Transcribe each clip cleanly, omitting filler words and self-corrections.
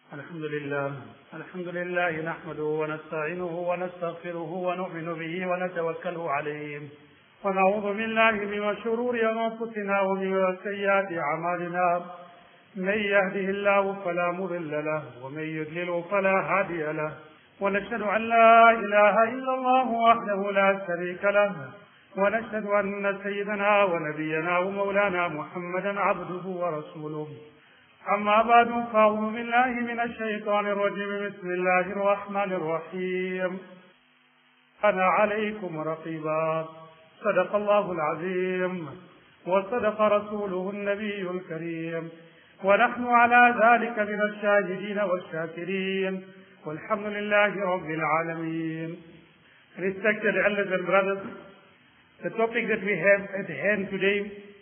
الحمد لله نحمده ونستعينه ونستغفره ونؤمن به ونتوكل عليه ونعوذ بالله من شرور أنفسنا ومن سيئات أعمالنا. من يهده الله فلا مضل له ومن يضلل فلا هادي له، ونشهد أن لا إله إلا الله وحده لا شريك له، ونشهد أن سيدنا ونبينا ومولانا محمدا عبده ورسوله. أما بعد، فأعوذ بالله من الشيطان الرجيم. بسم الله الرحمن الرحيم. أنا عليكم رقيبا. صدق الله العظيم وصدق رسوله النبي الكريم، ونحن على ذلك من الشاهدين والشاكرين، والحمد لله رب العالمين. Respected elders and brothers, the topic that we have at hand today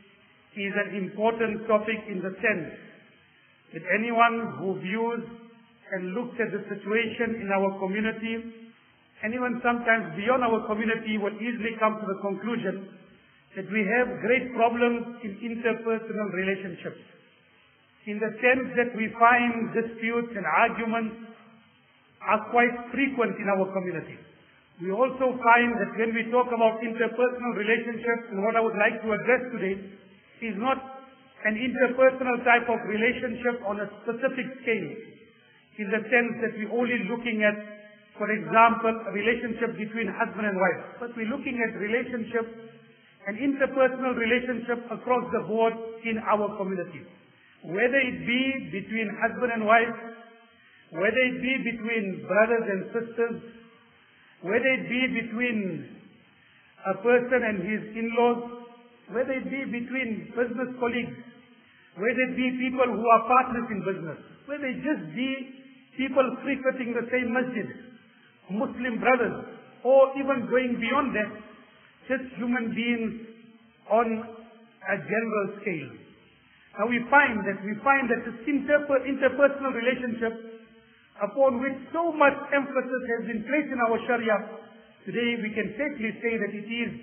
is an important topic in the sense that anyone who views and looks at the situation in our community, and even sometimes beyond our community, will easily come to the conclusion that we have great problems in interpersonal relationships, in the sense that we find disputes and arguments are quite frequent in our community. We also find that when we talk about interpersonal relationships, and what I would like to address today is not an interpersonal type of relationship on a specific scale, in the sense that we're only looking at, for example, a relationship between husband and wife, but we're looking at relationships and interpersonal relationships across the board in our community, whether it be between husband and wife, whether it be between brothers and sisters, whether it be between a person and his in-laws, whether it be between business colleagues, whether it be people who are partners in business, whether it just be people frequenting the same masjid, Muslim brothers, or even going beyond that, just human beings on a general scale. Now we find that this interpersonal relationship, upon which so much emphasis has been placed in our Sharia, today we can safely say that it is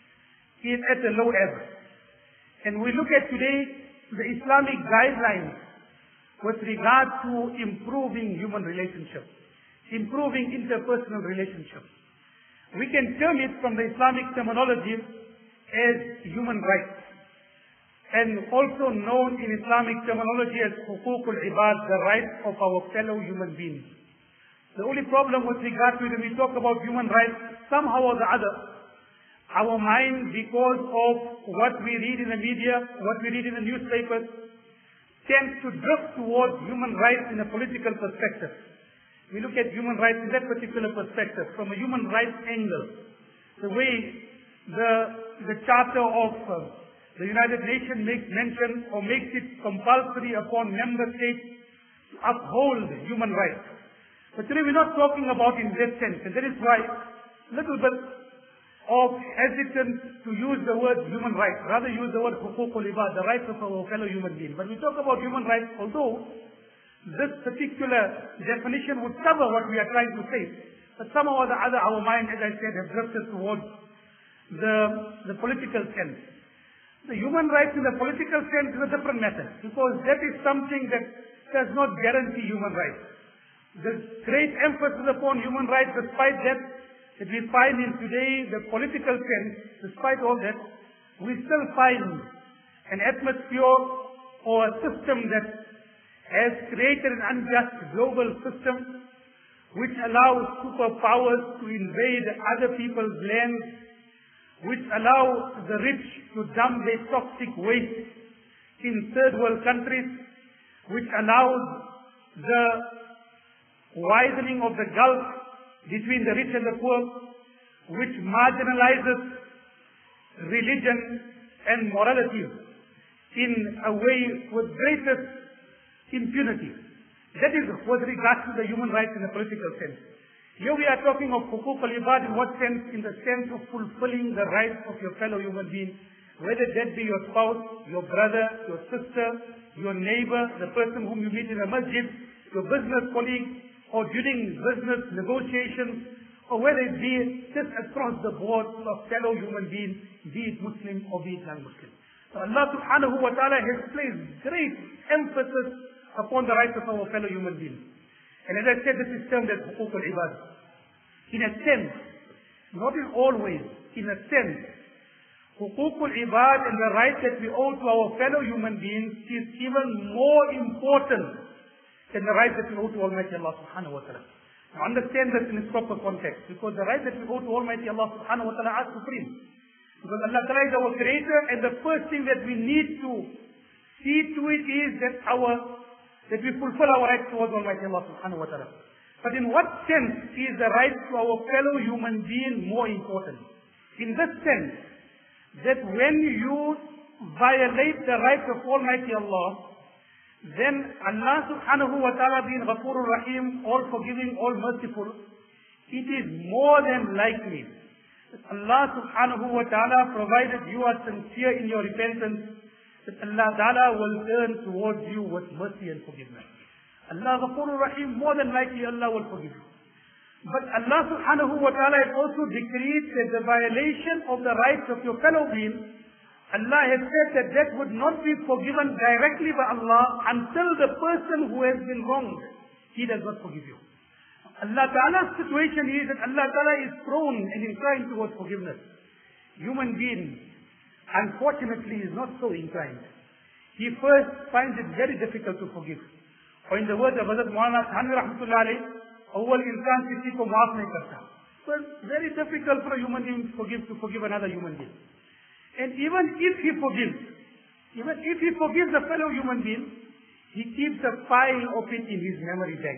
at a low ebb. And we look at today the Islamic guidelines with regard to improving human relationships, improving interpersonal relationships. We can term it from the Islamic terminology as human rights, and also known in Islamic terminology as huququl ibad, the rights of our fellow human beings. The only problem with regard to it, when we talk about human rights, somehow or the other, our mind, because of what we read in the media, what we read in the newspapers, tends to drift towards human rights in a political perspective. We look at human rights in that particular perspective, from a human rights angle. The way the Charter of the United Nations makes mention or makes it compulsory upon member states to uphold human rights. But today we're not talking about in that sense, and that is why a little bit of hesitance to use the word human rights, rather use the word huququl ibad, the rights of our fellow human beings. But we talk about human rights, although this particular definition would cover what we are trying to say, but somehow or the other our mind, as I said, have drifted towards the political sense. The human rights in the political sense is a different matter, because that is something that does not guarantee human rights. The great emphasis upon human rights, despite that we find in today the political sense, despite all that, we still find an atmosphere or a system that has created an unjust global system which allows superpowers to invade other people's lands, which allow the rich to dump their toxic waste in third world countries, which allows the widening of the gulf between the rich and the poor, which marginalizes religion and morality in a way with greatest impunity. That is with regard to the human rights in the political sense. Here we are talking of huquq al-ibad in what sense? In the sense of fulfilling the rights of your fellow human being, whether that be your spouse, your brother, your sister, your neighbor, the person whom you meet in a masjid, your business colleague, or during business negotiations, or whether it be just across the board of fellow human beings, be it Muslim or be it non-Muslim. So Allah subhanahu wa ta'ala has placed great emphasis upon the rights of our fellow human beings. And as I said, this is termed as huquq al-ibad. In a sense, not in all ways, in a sense, huquq al-ibad and the right that we owe to our fellow human beings is even more important than the right that we owe to Almighty Allah subhanahu wa ta'ala. Now understand this in its proper context, because the right that we owe to Almighty Allah subhanahu wa ta'ala are supreme. Because Allah ta'ala is our creator, and the first thing that we need to see to it is that we fulfill our rights towards Almighty Allah subhanahu wa ta'ala. But in what sense is the right to our fellow human being more important? In this sense, that when you violate the rights of Almighty Allah, then Allah subhanahu wa ta'ala being Ghafurur Rahim, all forgiving, all merciful, it is more than likely that Allah subhanahu wa ta'ala, provided you are sincere in your repentance, that Allah ta'ala will turn towards you with mercy and forgiveness. Allah Ghafurur Rahim, more than likely Allah will forgive you. But Allah subhanahu wa ta'ala has also decreed that the violation of the rights of your fellow being, Allah has said that that would not be forgiven directly by Allah until the person who has been wronged, he does not forgive you. Allah Ta'ala's situation is that Allah Ta'ala is prone and inclined towards forgiveness. Human being, unfortunately, is not so inclined. He first finds it very difficult to forgive. Or in the words of Hazrat Maulana Thanvi Rahmatullah Alayhi, awwal insan kisi ko maaf nahi karta. So it's very difficult for a human being to forgive another human being. And even if he forgives a fellow human being, he keeps a file of it in his memory bank.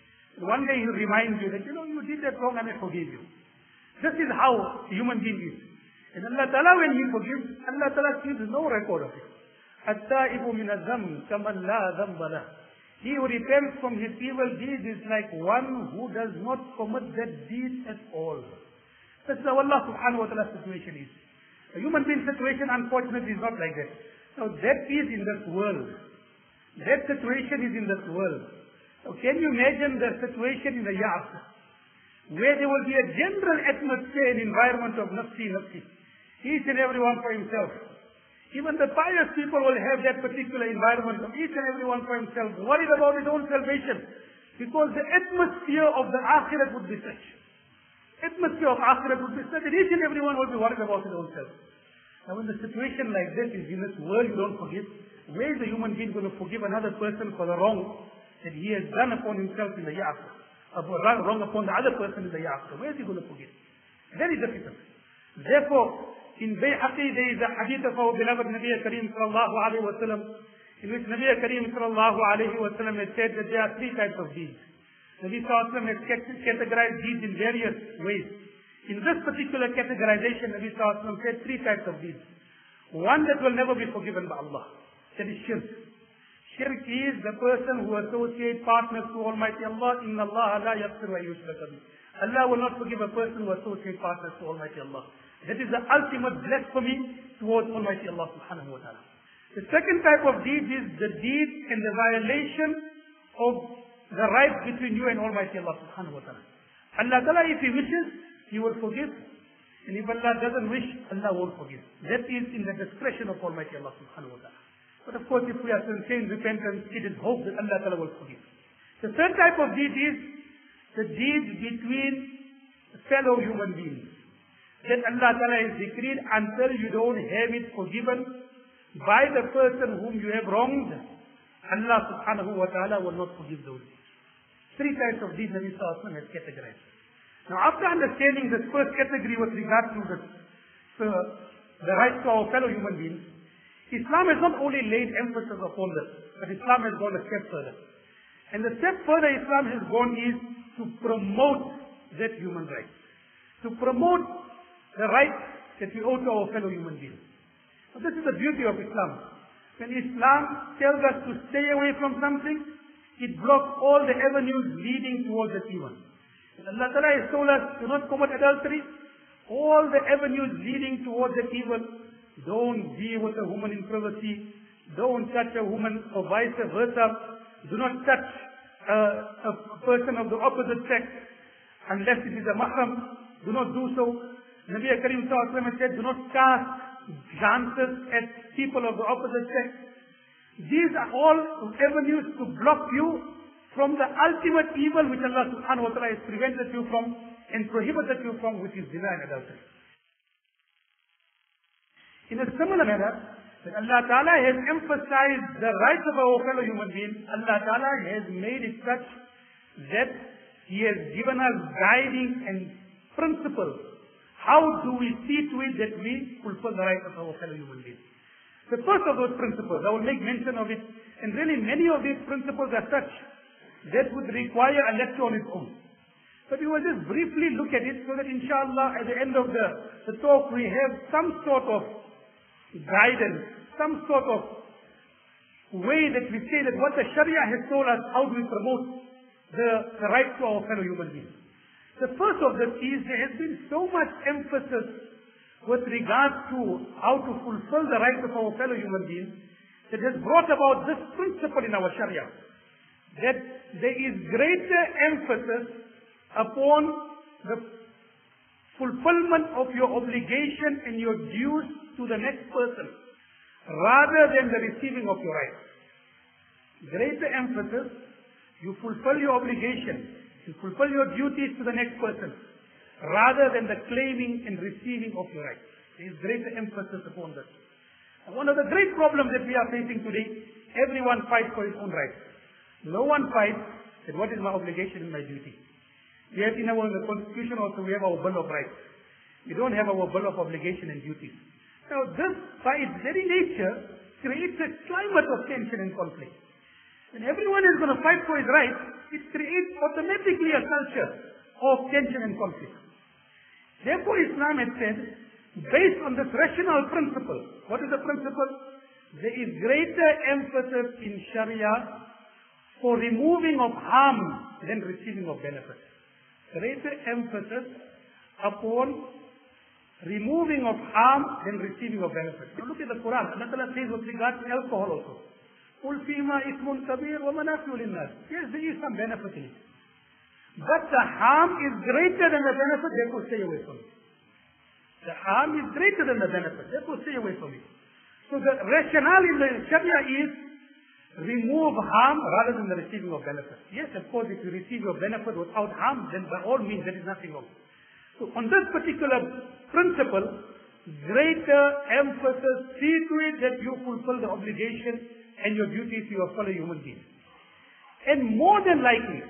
One day he'll remind you that, you did that wrong and I forgive you. This is how a human being is. And Allah Ta'ala, when he forgives, Allah Ta'ala keeps no record of it. التائب من الذنب كمن لا ذنب له. He who repents from his evil deeds is like one who does not commit that deed at all. That's how Allah subhanahu wa ta'ala's situation is. A human being situation, unfortunately, is not like that. Now that is in this world. That situation is in this world. Now can you imagine the situation in the hereafter, where there will be a general atmosphere and environment of nafsi, nafsi. Each and everyone for himself. Even the pious people will have that particular environment of each and everyone for himself, worried about his own salvation. Because the atmosphere of the akhirat would be such. Atmosphere of akhirat would be such that each and everyone will be worried about his own self. Now when the situation like this is in this world you don't forgive, where is the human being going to forgive another person for the wrong that he has done upon himself in the hereafter? Wrong upon the other person in the hereafter. Where is he going to forgive? Very difficult. Therefore, in Bayhaqi there is a hadith of our beloved Nabi Kareem sallallahu alayhi wa sallam, in which Nabi Kareem sallallahu alayhi wa sallam has said that there are three types of deeds. Nabi sallallahu alayhi wa sallam has categorized deeds in various ways. In this particular categorization, Nabi sallallahu alayhi wa sallam said three types of deeds. One that will never be forgiven by Allah. That is shirk. Shirk is the person who associates partners to Almighty Allah. Inna Allah la yaghfiru an yushraka bihi. Allah will not forgive a person who associates partners to Almighty Allah. That is the ultimate blasphemy towards Almighty Allah subhanahu wa ta'ala. The second type of deed is the deed and the violation of the right between you and Almighty Allah subhanahu wa ta'ala. Allah Ta'ala, if He wishes, He will forgive. And if Allah doesn't wish, Allah won't forgive. That is in the discretion of Almighty Allah subhanahu wa ta'ala. But of course, if we are sincere in repentance, it is hope that Allah Ta'ala will forgive. The third type of deed is the deed between fellow human beings. That Allah Ta'ala has decreed until you don't have it forgiven by the person whom you have wronged, Allah subhanahu wa ta'ala will not forgive those deeds. Three types of deeds Nabi sallallahu alayhi wa sallam has categorized. Now after understanding this first category with regard to the rights to our fellow human beings, Islam has not only laid emphasis upon this, but Islam has gone a step further. And the step further Islam has gone is to promote that human right. To promote the rights that we owe to our fellow human beings. Now, this is the beauty of Islam. When Islam tells us to stay away from something, it blocks all the avenues leading towards the evil. And Allah Ta'ala has told us, do not commit adultery. All the avenues leading towards the evil. Don't be with a woman in privacy. Don't touch a woman or vice versa. Do not touch a person of the opposite sex unless it is a mahram. Do not do so. Nabi Kareem sallallahu alayhi wa sallam said, do not cast glances at people of the opposite sex. These are all avenues to block you from the ultimate evil which Allah subhanahu wa ta'ala has prevented you from and prohibited you from, which is zina and adultery. In a similar manner, that Allah Ta'ala has emphasized the rights of our fellow human beings, Allah Ta'ala has made it such that He has given us guiding and principles. How do we see to it that we fulfill the rights of our fellow human beings? The first of those principles, I will make mention of it, and really many of these principles are such that would require a lecture on its own. But we will just briefly look at it so that inshallah at the end of the talk we have some sort of guidance, some sort of way that we say that what the Sharia has told us, how do we promote the rights to our fellow human beings. The first of them is there has been so much emphasis with regard to how to fulfill the rights of our fellow human beings that has brought about this principle in our Sharia, that there is greater emphasis upon the fulfillment of your obligation and your dues to the next person rather than the receiving of your rights. Greater emphasis, you fulfill your obligation, you fulfill your duties to the next person rather than the claiming and receiving of your rights. There is greater emphasis upon this. And one of the great problems that we are facing today, everyone fights for his own rights. No one fights that what is my obligation and my duty. We have in the Constitution also, we have our Bill of Rights. We don't have our Bill of Obligation and Duties. Now this, by its very nature, creates a climate of tension and conflict. When everyone is going to fight for his rights, it creates automatically a culture of tension and conflict. Therefore Islam has said, based on this rational principle, what is the principle? There is greater emphasis in Sharia for removing of harm than receiving of benefit. Greater emphasis upon removing of harm than receiving of benefit. Now look at the Quran. Allah Ta'ala says with regard to alcohol also. قُلْ فِيمَا إِثْمٌ كَبِيرٌ وَمَنَافِعُ لِلنَّاسِ. Yes, there is some benefit in it. But the harm is greater than the benefit, therefore stay away from it. The harm is greater than the benefit, therefore stay away from it. So the rationale in the Sharia is remove harm rather than the receiving of benefit. Yes, of course, if you receive your benefit without harm, then by all means there is nothing wrong. So on this particular principle, greater emphasis, see to it that you fulfill the obligation and your duties to your fellow human beings. And more than likely,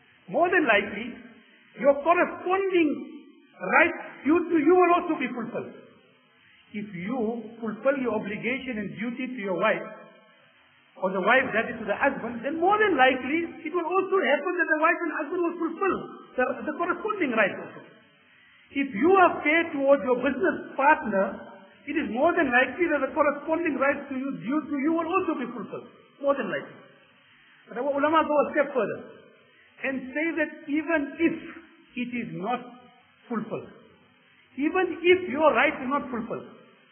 your corresponding rights due to you will also be fulfilled. If you fulfill your obligation and duty to your wife, or the wife that is to the husband, then more than likely it will also happen that the wife and husband will fulfill the corresponding rights also. If you are fair towards your business partner, it is more than likely that the corresponding rights to you due to you will also be fulfilled. More than likely. But our ulama go a step further and say that even if it is not fulfilled, even if your rights are not fulfilled,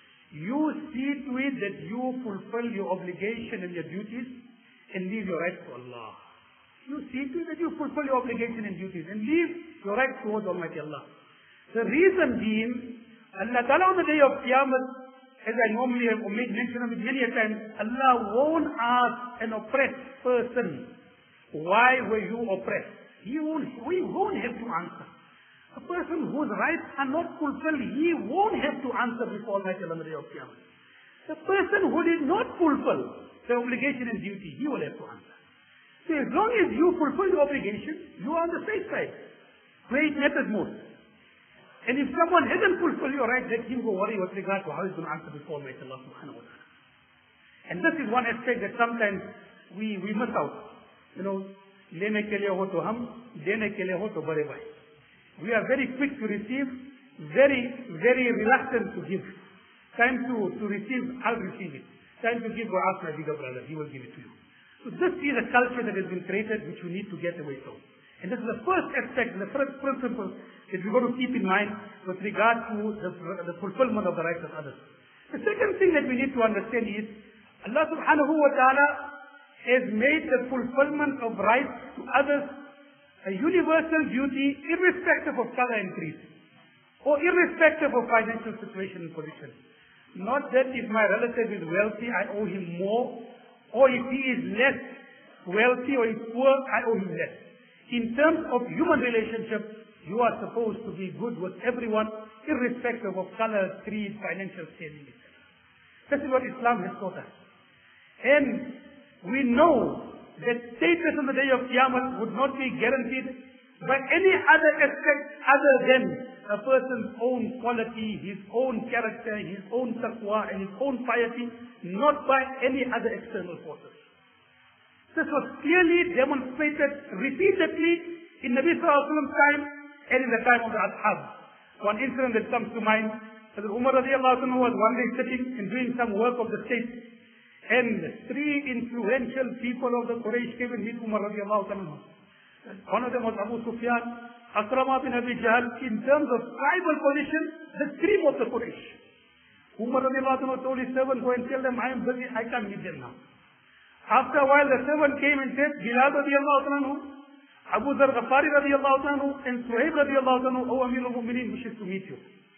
you see to it that you fulfill your obligation and your duties and leave your rights to Allah. You see to it that you fulfill your obligation and duties and leave your rights towards Almighty Allah. The reason being, Allah Ta'ala on the day of Qiyamah, as I normally have made mention of it many a time, Allah won't ask an oppressed person, why were you oppressed? He won't have to answer. A person whose rights are not fulfilled, he won't have to answer before Almighty Allah on the day of Qiyamah. The person who did not fulfill the obligation and duty, he will have to answer. So as long as you fulfill the obligation, you are on the safe side, where it matters most. And if someone hasn't fulfilled your right, let him go worry with regard to how he's going to answer before Almighty Allah subhanahu wa ta'ala. And this is one aspect that sometimes we miss out. You know, lene ke liye ho to hum, dene ke liye ho to bade bhai. We are very quick to receive, very, very reluctant to give. Time to receive, I'll receive it. Time to give, go ask my bigger brother, he will give it to you. So this is a culture that has been created which we need to get away from. And this is the first aspect, the first principle that we've got to keep in mind with regard to the fulfillment of the rights of others. The second thing that we need to understand is Allah subhanahu wa ta'ala has made the fulfillment of rights to others a universal duty irrespective of color and creed, or irrespective of financial situation and position. Not that if my relative is wealthy, I owe him more, or if he is less wealthy or is poor, I owe him less. In terms of human relationships, you are supposed to be good with everyone, irrespective of color, creed, financial standing, etc. This is what Islam has taught us. And we know that status on the day of Qiyamah would not be guaranteed by any other aspect other than a person's own quality, his own character, his own taqwa, and his own piety, not by any other external forces. This was clearly demonstrated repeatedly in Nabi Sallallahu Alaihi Wasallam's time and in the time of the Ashab. One incident that comes to mind, that Umar radiallahu anhu was one day sitting and doing some work of the state, and three influential people of the Quraysh came and meet Umar radiallahu anhu. One of them was Abu Sufyan, Akrama bin Abi Jahl. In terms of tribal position, the cream of the Quraysh. Umar radiallahu anhu told his servant, go and tell them, I am busy, I can't meet them now. After a while, the servant came and said, Bilal radiallahu anhu, Abu Dhar Ghafari radiallahu anhu, and Suhaib radiallahu anhu, O Amir al-Mu'mineen, wishes to meet you.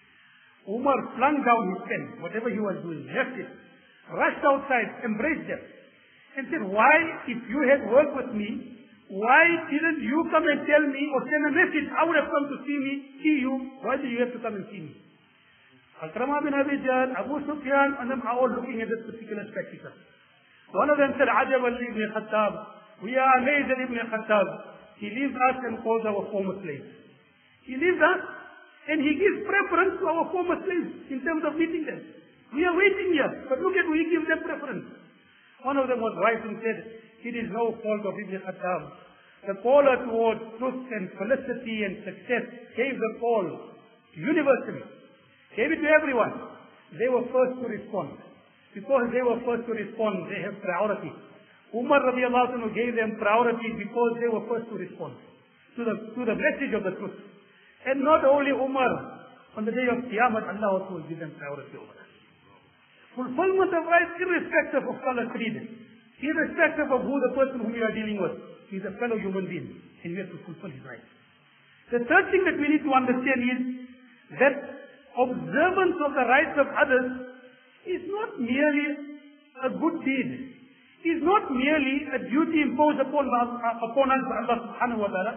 Umar flung down his pen, whatever he was doing, left it, rushed outside, embraced them, and said, why, if you had worked with me, why didn't you come and tell me or send a message? I would have come to see you. Why do you have to come and see me? Akrama bin Abi Jahl, Abu Sufyan, and them are all looking at this particular spectacle. One of them said, Ajab Ali ibn Khattab, we are amazed at Ibn Khattab. He leaves us and calls our former slaves. He leaves us and he gives preference to our former slaves in terms of meeting them. We are waiting here, but look at we give them preference. One of them was right and said, it is no fault of Ibn Khattab. The caller towards truth and felicity and success gave the call universally. Gave it to everyone. They were first to respond. Because they were first to respond, they have priority. Umar radiallahu anhu gave them priority because they were first to respond to the message of the truth. And not only Umar, on the day of Qiyamah, Allah also will give them priority over us. Fulfillment of rights irrespective of color, creed, irrespective of who the person whom you are dealing with. He is a fellow human being and we have to fulfill his rights. The third thing that we need to understand is that observance of the rights of others is not merely a good deed. Is not merely a duty imposed upon us by Allah subhanahu wa ta'ala,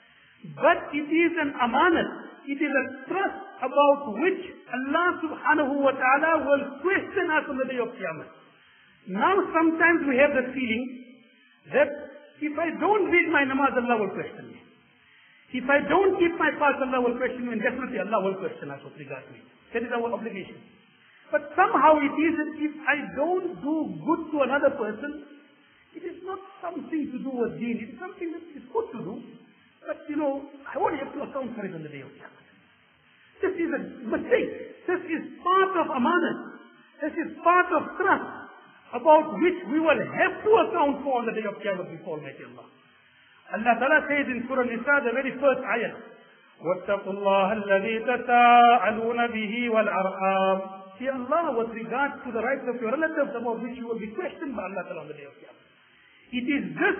but it is an amanat. It is a trust about which Allah subhanahu wa ta'ala will question us on the day of Qiyamah. Now sometimes we have the feeling that if I don't read my namaz, Allah will question me. If I don't keep my fast, Allah will question me, and definitely Allah will question us with regard to it. That is our obligation. But somehow it is that if I don't do good to another person, it is not something to do with deen. It is something that is good to do. But I won't have to account for it on the day of Qiyamah. This is a mistake. This is part of amanat. This is part of trust about which we will have to account for on the day of Qiyamah before Almighty Allah. Allah Ta'ala says in Surah Nisa, the very first ayat, وَاتَّقُوا اللَّهَ الَّذِي تَسَاءَلُونَ بِهِ وَالْأَرْحَامِ. Fear Allah with regard to the rights of your relatives about which you will be questioned by Allah Ta'ala on the day of Qiyamah. It is this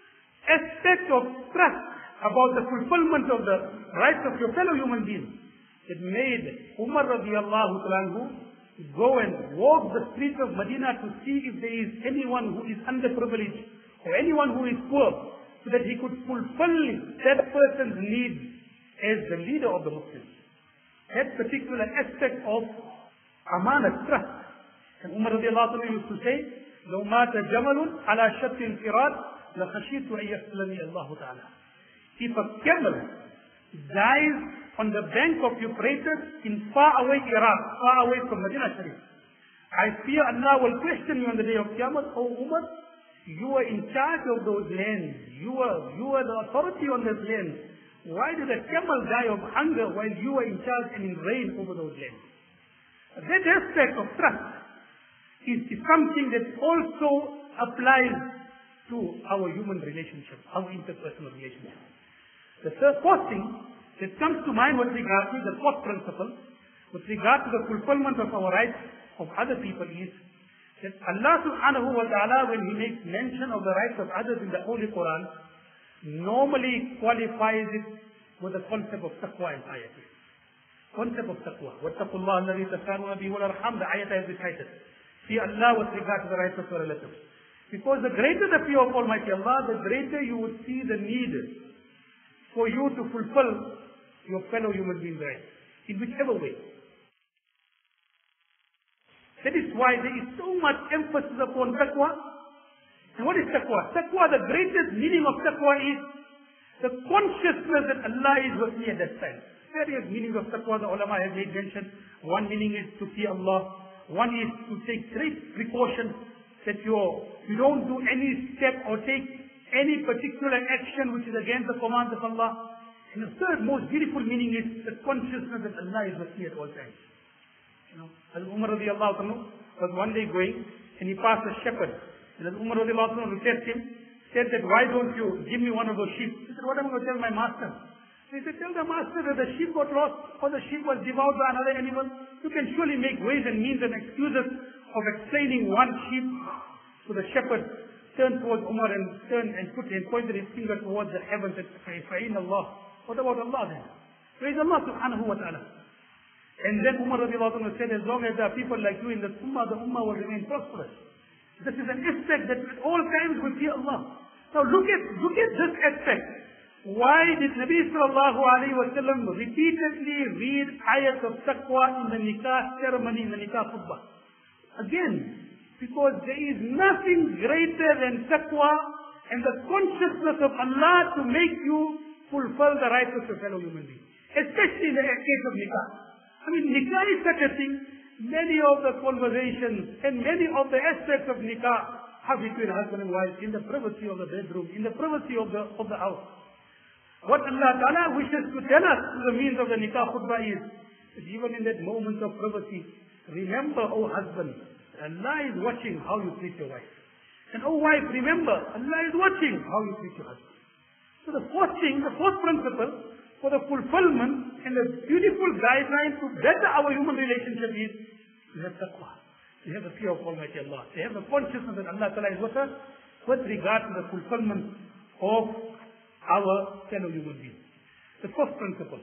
aspect of trust about the fulfillment of the rights of your fellow human beings that made Umar radiallahu anhu go and walk the streets of Medina to see if there is anyone who is underprivileged or anyone who is poor, so that he could fulfill that person's need as the leader of the Muslims. That particular aspect of amanat, trust. And Umar radiallahu anhu used to say, لو مات جمل على شط الفرات لخشيت أن يقتلني الله تعالى. If a camel dies on the bank of Euphrates in far away Iraq, far away from Medina Sharif, I fear Allah will question you on the day of Qiyamah. Oh Umar, you are in charge of those lands. You are the authority on those lands. Why did a camel die of hunger while you are in charge and in reign over those lands? That aspect of trust is something that also applies to our human relationships, our interpersonal relationships. The fourth thing that comes to mind with regard to the fourth principle, with regard to the fulfillment of our rights of other people, is that Allah subhanahu wa ta'ala, when He makes mention of the rights of others in the Holy Quran, normally qualifies it with the concept of taqwa and piety. Concept of taqwa. وَاتَّقُوا اللَّهَ الَّذِي تَسَاءَلُونَ بِهِ وَالْأَرْحَامَ. The ayat has recited. Fear Allah with regard to the rights of your relatives. Because the greater the fear of Almighty Allah, the greater you would see the need for you to fulfill your fellow human being's rights, in whichever way. That is why there is so much emphasis upon taqwa. And what is taqwa? Taqwa, the greatest meaning of taqwa is the consciousness that Allah is with me at that time. Various meanings of taqwa, the ulama have made mention. One meaning is to fear Allah. One is to take great precaution that you don't do any step or take any particular action which is against the commands of Allah. And the third most beautiful meaning is the consciousness that Allah is with me at all times. Hazrat Umar radiallahu anhu was one day going and he passed a shepherd. And Hazrat Umar radiallahu anhu looked at him, said that, why don't you give me one of those sheep? He said, what am I going to tell my master? He said, tell the master that the sheep got lost or the sheep was devoured by another animal. You can surely make ways and means and excuses of explaining one sheep. So the shepherd turned towards Umar and pointed his finger towards the heavens and said, Fa'in Allah. What about Allah then? Praise Allah subhanahu wa ta'ala. And then Umar radiallahu anhu said, as long as there are people like you in the ummah will remain prosperous. This is an aspect that at all times will fear Allah. Now look at this aspect. Why did Nabi sallallahu alayhi wa sallam repeatedly read ayat of taqwa in the nikah ceremony, in the nikah khutbah? Again, because there is nothing greater than taqwa and the consciousness of Allah to make you fulfill the rights of your fellow human being. Especially in the case of nikah. I mean, nikah is such a thing. Many of the conversations and many of the aspects of nikah are between husband and wife in the privacy of the bedroom, in the privacy of the house. What Allah Ta'ala wishes to tell us through the means of the nikah khutbah is that even in that moment of privacy, remember, O husband, Allah is watching how you treat your wife. And O wife, remember, Allah is watching how you treat your husband. So the fourth principle for the fulfillment and the beautiful guideline to better our human relationship is to have taqwa. To have the fear of Almighty Allah. To have the consciousness that Allah Ta'ala is with us with regard to the fulfillment of our fellow human beings. The first principle.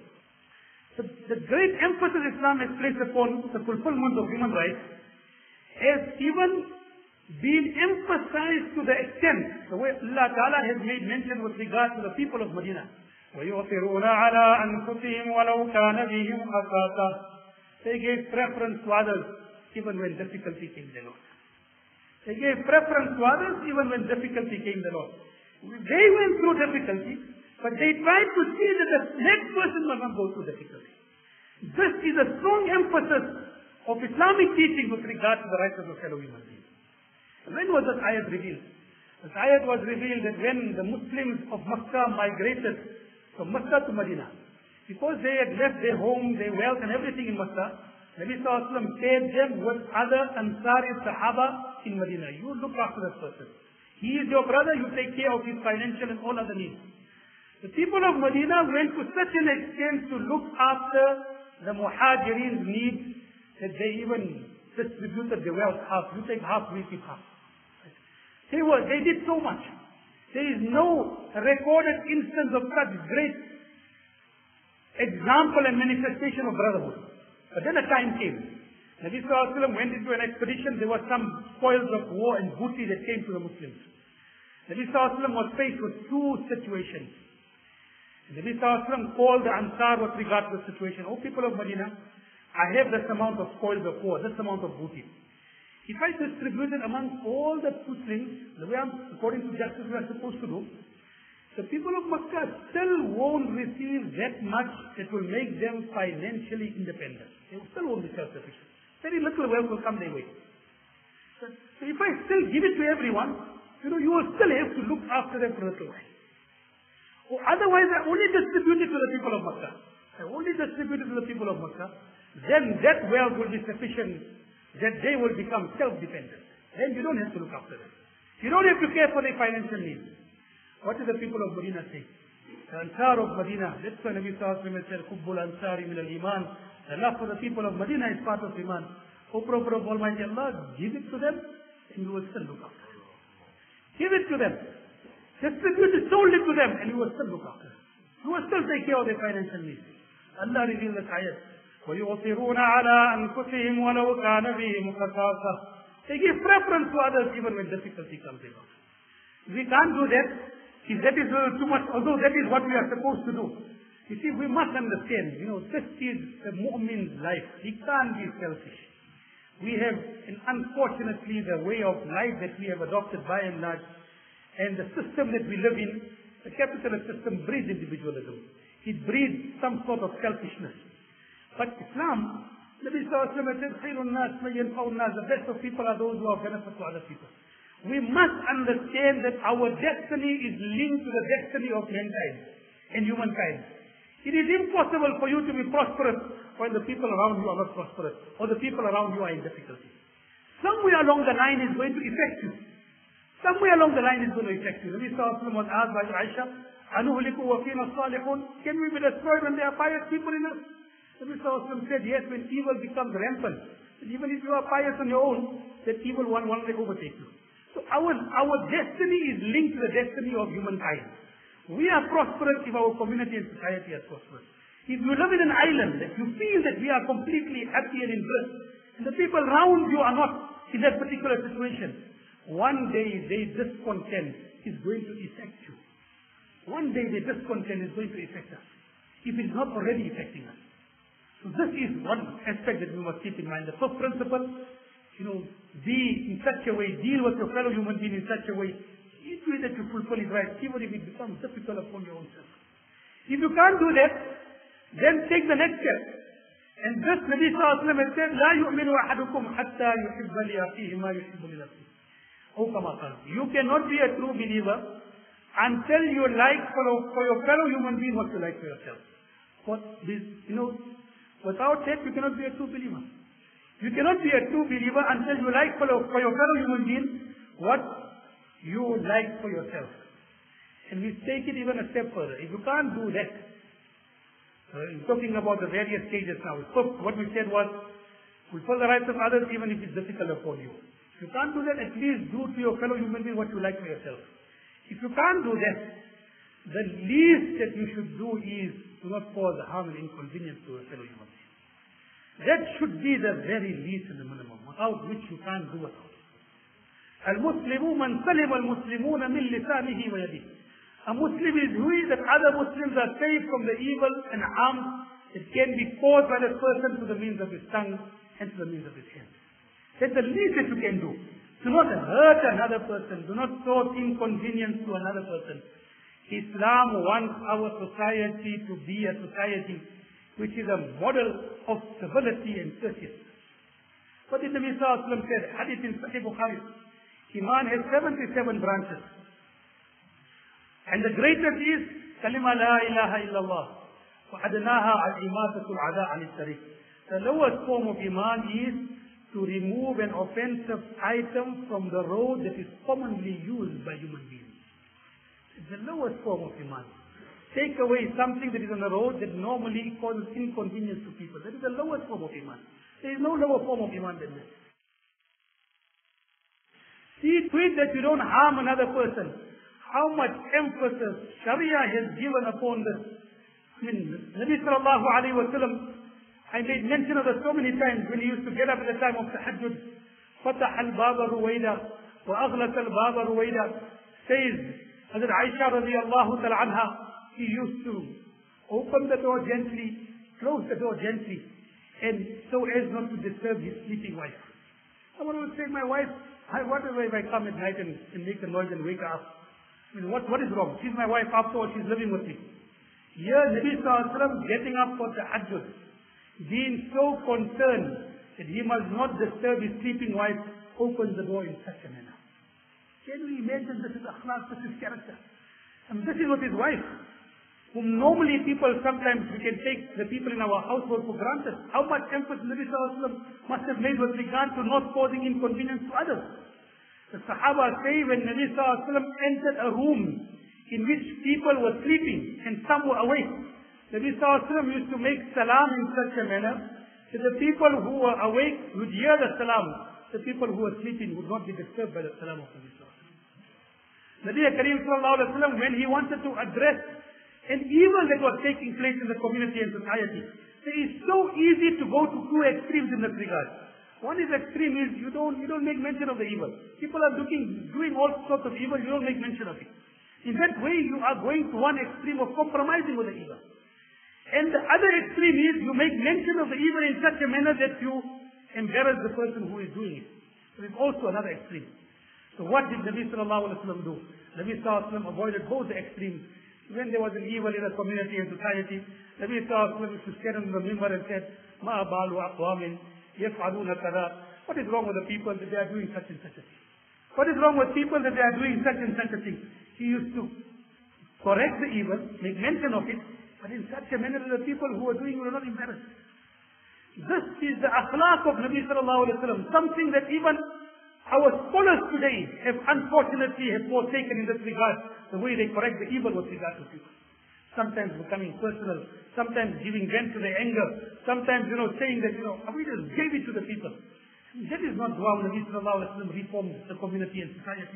The great emphasis Islam has placed upon the fulfillment of human rights has even been emphasized to the extent, the way Allah Ta'ala has made mention with regard to the people of Medina. وَيُؤْثِرُونَ عَلَىٰ أَنفُسِهِمْ وَلَوْ كَانَ بِهِمْ خَصَاصَةٌ. They gave preference to others even when difficulty came their Lord. They gave preference to others even when difficulty came their Lord. They went through difficulty, but they tried to see that the next person must not go through difficulty. This is a strong emphasis of Islamic teaching with regard to the rights of the fellow human being. When was this ayat revealed? This ayat was revealed that when the Muslims of Makkah migrated from Makkah to Medina, because they had left their home, their wealth and everything in Makkah, Nabi Sallallahu Alaihi Wasallam paired them with other Ansari Sahaba in Medina. You look after that person. He is your brother, you take care of his financial and all other needs. The people of Medina went to such an extent to look after the Muhajirin's needs that they even distributed the wealth half. You take half, we keep half. They did so much. There is no recorded instance of such great example and manifestation of brotherhood. But then a time came. Nabi Sallallahu Alaihi Wasallam went into an expedition. There were some spoils of war and booty that came to the Muslims. Nabi Sallallahu Alaihi Wasallam was faced with two situations. Nabi Sallallahu Alaihi Wasallam called the Ansar with regard to the situation. O people of Medina, I have this amount of spoils of war, this amount of booty. If I distribute it among all the Muslims, the way according to justice we are supposed to do, the people of Makkah still won't receive that much that will make them financially independent. They still won't be self-sufficient. Very little wealth will come their way. So if I still give it to everyone, you will still have to look after them for a little while. Or otherwise, I only distribute it to the people of Makkah. Then that wealth will be sufficient that they will become self-dependent. Then you don't have to look after them. You don't have to care for their financial needs. What do the people of Medina say? The Ansar of Medina. That's why Nabi Sallallahu Alaihi Wasallam said, Kubbul Ansari min al-Iman. The love for the people of Medina is part of Iman. O Prophet of Almighty Allah, give it to them and you will still look after them. Give it to them. Distribute it, sold it to them and you will still look after them. You will still take care of their financial needs. Allah revealed this ayat. وَيُؤْثِرُونَ عَلَىٰ أَنفُسِهِمْ وَلَوْ كَانَ بِهِمْ خَصَاصَةٌ. They give preference to others even when difficulty comes along. We can't do that. If that is too much, although that is what we are supposed to do. You see, we must understand, this is the mu'min's life. He can't be selfish. We have, unfortunately, the way of life that we have adopted by and large, and the system that we live in, the capitalist system breeds individualism. It breeds some sort of selfishness. But Islam, Nabi Sallallahu Alaihi Wasallam said, "Khairun nas man yanfa'un nas." The best of people are those who are benefit to other people. We must understand that our destiny is linked to the destiny of mankind and humankind. It is impossible for you to be prosperous when the people around you are not prosperous, or the people around you are in difficulty. Somewhere along the line is going to affect you. Somewhere along the line is going to affect you. Nabi Sallallahu Alaihi Wasallam was asked by Aisha, "Anuhliku wa fina salihun?" Can we be destroyed when there are pious people in us? Nabi Sallallahu Alaihi Wasallam said, yes, when evil becomes rampant. Even if you are pious on your own, that evil one day overtake you. So our destiny is linked to the destiny of humankind. We are prosperous if our community and society are prosperous. If you live in an island that you feel that we are completely happy and in bliss, and the people around you are not in that particular situation, one day their discontent is going to affect you. One day their discontent is going to affect us, if it is not already affecting us. So this is one aspect that we must keep in mind. The first principle, be in such a way, deal with your fellow human being in such a way, each way that you fulfill his rights, even if it becomes difficult upon your own self. If you can't do that, then take the next step. And this Nabi Sallallahu Alaihi Wasallam has said, "La yu'minu ahadukum hatta yuhibba li akhihi ma yuhibbu li nafsihi." You cannot be a true believer until you like for your fellow human being what you like for yourself. Without that you cannot be a true believer. You cannot be a true believer until you like for your fellow human being what you like for yourself. And we take it even a step further. If you can't do that, we're talking about the various stages now. What we said was, fulfill the rights of others even if it's difficult upon you. If you can't do that, at least do to your fellow human being what you like for yourself. If you can't do that, the least that you should do is do not cause harm and inconvenience to a fellow human being. That should be the very least and the minimum, without which you can't do it. Al-Muslimu man salim al-Muslimuna min lisanihi wa yadihi. A Muslim is who is that other Muslims are safe from the evil and harm that can be caused by that person to the means of his tongue and to the means of his hand. That's the least that you can do. Do not hurt another person. Do not cause inconvenience to another person. Islam wants our society to be a society which is a model of civility and courtesy. What did Nabi Sallallahu Alaihi Wasallam said? Hadith in Sahih Bukhari. Iman has 77 branches. And the greatest is Kalima la ilaha illallah. وَأَدْنَاهَا الْإِمَاتَةُ الْعَدَاءَ عَنِ الطَّرِيقِ. The lowest form of Iman is to remove an offensive item from the road that is commonly used by human beings. It's the lowest form of Iman. Take away something that is on the road that normally causes inconvenience to people. That is the lowest form of Iman. There is no lower form of Iman than this. See to it that you don't harm another person. How much emphasis Sharia has given upon this. Nabi Sallallahu Alaihi Wasallam, I made mention of this so many times when he used to get up at the time of Tahajjud. فَتَحَ الْبَابَ رُوَيْدًا وَأَغْلَقَ الْبَابَ رُوَيْدًا says, Hazrat Aisha radiallahu ta'ala anha, he used to open the door gently, close the door gently, and so as not to disturb his sleeping wife. Someone would say, my wife, what if I come at night and make a noise and wake her up? What is wrong? She's my wife, afterwards she's living with me. Here Nabi Sallallahu Alaihi Wasallam getting up for Tahajjud, being so concerned that he must not disturb his sleeping wife, opens the door in such a manner. Can we imagine this is akhlaq, this is character? And this is what his wife, whom normally people sometimes we can take the people in our household for granted. How much emphasis Nabi Sallallahu Alaihi Wasallam must have made with regard to not causing inconvenience to others. The Sahaba say when Nabi Sallallahu Alaihi Wasallam entered a room in which people were sleeping and some were awake, Nabi Sallallahu Alaihi Wasallam used to make salam in such a manner that the people who were awake would hear the salam. The people who were sleeping would not be disturbed by the salam of Nabi Sallallahu Alaihi Wasallam. Nabi Kareem Sallallahu Alaihi Wasallam, when he wanted to address an evil that was taking place in the community and society, it is so easy to go to two extremes in that regard. One is extreme is you don't make mention of the evil. People are doing all sorts of evil, you don't make mention of it. In that way, you are going to one extreme of compromising with the evil. And the other extreme is you make mention of the evil in such a manner that you embarrass the person who is doing it. So it's also another extreme. So what did Nabi sallallahu alaihi wasallam do? Nabi sallallahu alaihi wasallam avoided both the extremes. When there was an evil in a community and society, Nabi sallallahu alaihi wasallam used to stand on the mimbar and said, "Ma balu aqwamin yaf'aluna kada." What is wrong with the people that they are doing such and such a thing? What is wrong with people that they are doing such and such a thing? He used to correct the evil, make mention of it, but in such a manner that the people who are doing it are not embarrassed. This is the akhlaq of Nabi sallallahu alaihi wasallam, something that even our scholars today have unfortunately forsaken in this regard, the way they correct the evil with regard to people. Sometimes becoming personal, sometimes giving vent to their anger, sometimes, saying that, we just gave it to the people. That is not how Nabi sallallahu alaihi wasallam reformed the community and society.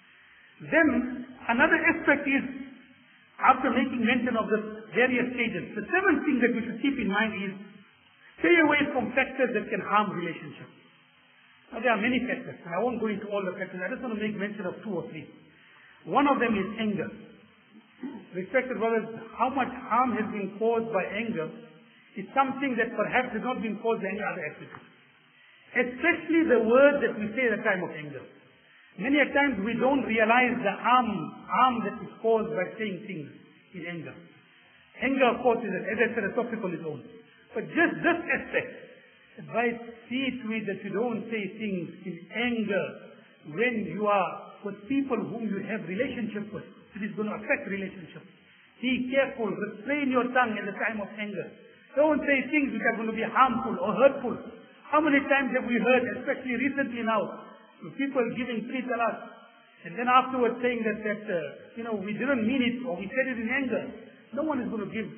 Then, another aspect is, after making mention of the various stages, the seventh thing that we should keep in mind is, stay away from factors that can harm relationships. Now, there are many factors, and I won't go into all the factors. I just want to make mention of 2 or 3. One of them is anger. Respected brothers, how much harm has been caused by anger is something that perhaps has not been caused by any other activity. Especially the words that we say at the time of anger. Many a times we don't realize the harm that is caused by saying things in anger. Anger, of course, is, as I said, a topic on its own. But just this aspect, advise, see to it that you don't say things in anger when you are with people whom you have relationship with. It is going to affect relationships. Be careful, restrain your tongue at the time of anger. Don't say things which are going to be harmful or hurtful. How many times have we heard, especially recently now, people giving 3 talaq, and then afterwards saying that we didn't mean it, or we said it in anger. No one is going to give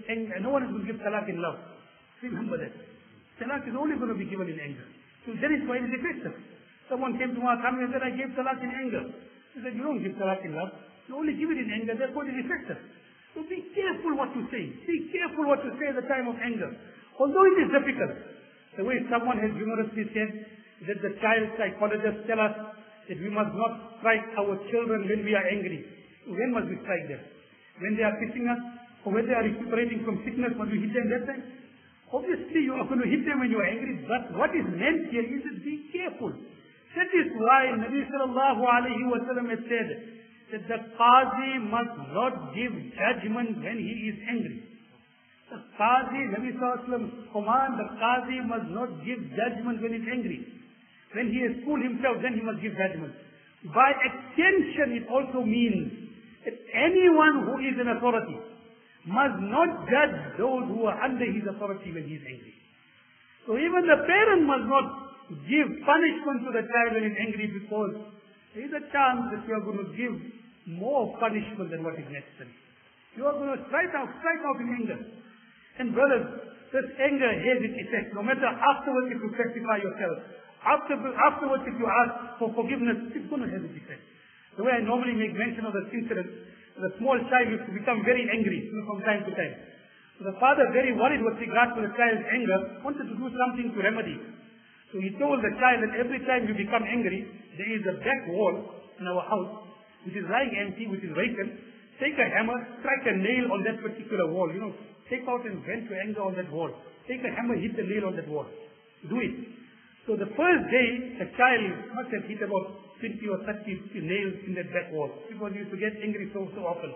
talaq in love. Remember that. Talaq is only going to be given in anger. So that is why it is effective. Someone came to my family and said, I gave talaq in anger. He said, you don't give talaq in love. You only give it in anger, therefore it is effective. So be careful what you say. Be careful what you say at the time of anger. Although it is difficult, the way someone has humorously said that the child psychologists tell us that we must not strike our children when we are angry. When must we strike them? When they are kissing us, or when they are recuperating from sickness, must we hit them that time? Obviously you are going to hit them when you are angry, but what is meant here is to be careful. That is why Nabi sallallahu alayhi wa sallam has said that the qazi must not give judgment when he is angry. The qazi, Nabi sallallahu alayhi wa sallam command, the qazi must not give judgment when he is angry. When he has cooled himself, then he must give judgment. By extension, it also means that anyone who is in authority must not judge those who are under his authority when he is angry. So even the parent must not give punishment to the child when he is angry, because there is a chance that you are going to give more punishment than what is necessary. You are going to strike out in anger. And brothers, this anger has its effect. No matter afterwards if you pacify yourself, afterwards if you ask for forgiveness, it's going to have its effect. The way I normally make mention of this incident, the small child used to become very angry from time to time. So the father, very worried with regard to the child's anger, wanted to do something to remedy. So he told the child that every time you become angry, there is a back wall in our house, which is lying empty, which is vacant. Take a hammer, strike a nail on that particular wall. Take out and vent your anger on that wall. Take a hammer, hit the nail on that wall. Do it. So the first day, the child must have hit about 20 or 30 nails in that back wall, because he used to get angry so often.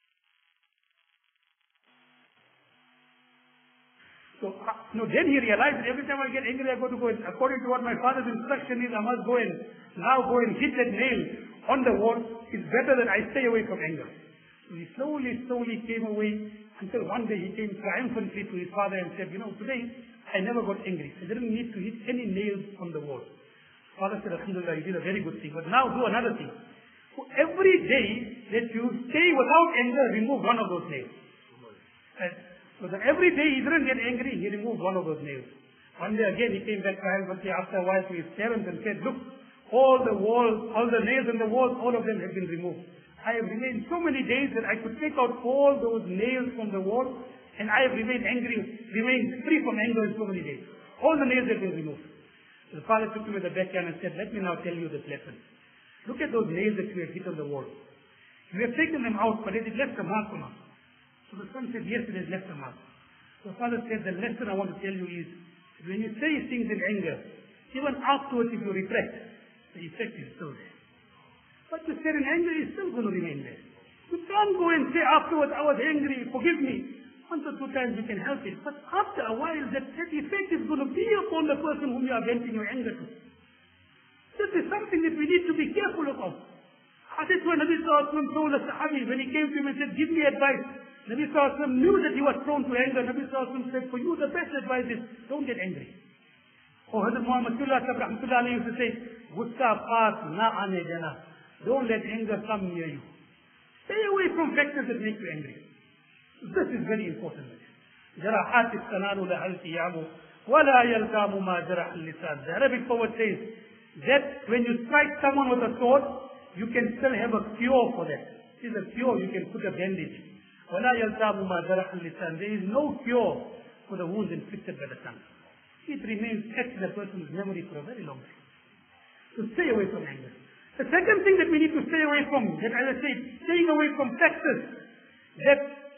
So then he realized that every time I get angry, I got to go, and according to what my father's instruction is, I must go and hit that nail on the wall. It's better that I stay away from anger. So he slowly came away, until one day he came triumphantly to his father and said, today I never got angry. I didn't need to hit any nails on the wall. Father said, Alhamdulillah, you did a very good thing. But now do another thing. For every day that you stay without anger, remove one of those nails. So that every day he didn't get angry, he removed one of those nails. One day again he came back triumphantly after a while to his parents and said, look, all the nails in the walls, all of them have been removed. I have remained so many days that I could take out all those nails from the wall, and I have remained free from anger in so many days. All the nails have been removed. The father took him at the backyard and said, let me now tell you this lesson. Look at those nails that you have hit on the wall. You have taken them out, but has it left a mark or not? So the son said, yes, it has left a mark. The father said, the lesson I want to tell you is, when you say things in anger, even afterwards if you retract, the effect is still there. What you said in anger is still going to remain there. You can't go and say afterwards, I was angry, forgive me. Once or two times you can help it. But after a while, that effect is going to be upon the person whom you are venting your anger to. This is something that we need to be careful about. That's why Nabi Sallallahu Alaihi Wasallam told the Sahabi when he came to him and said, give me advice. Nabi Sallallahu Alaihi Wasallam knew that he was prone to anger. Nabi Sallallahu Alaihi Wasallam said, for you the best advice is, don't get angry. Or Hazrat Muhammad Rahmatullah used to say, Gussa paas na aane jana. Don't let anger come near you. Stay away from factors that make you angry. This is very important. جراحات السنان لها التياب ولا يلتام ما جرح اللسان. The Arabic poet says that when you strike someone with a sword, you can still have a cure for that. It is a cure, you can put a bandage. ولا يلتام ما جرح اللسان. There is no cure for the wounds inflicted by the tongue. It remains etched in a person's memory for a very long time. So stay away from anger. The second thing that we need to stay away from, that as I say, staying away from factors that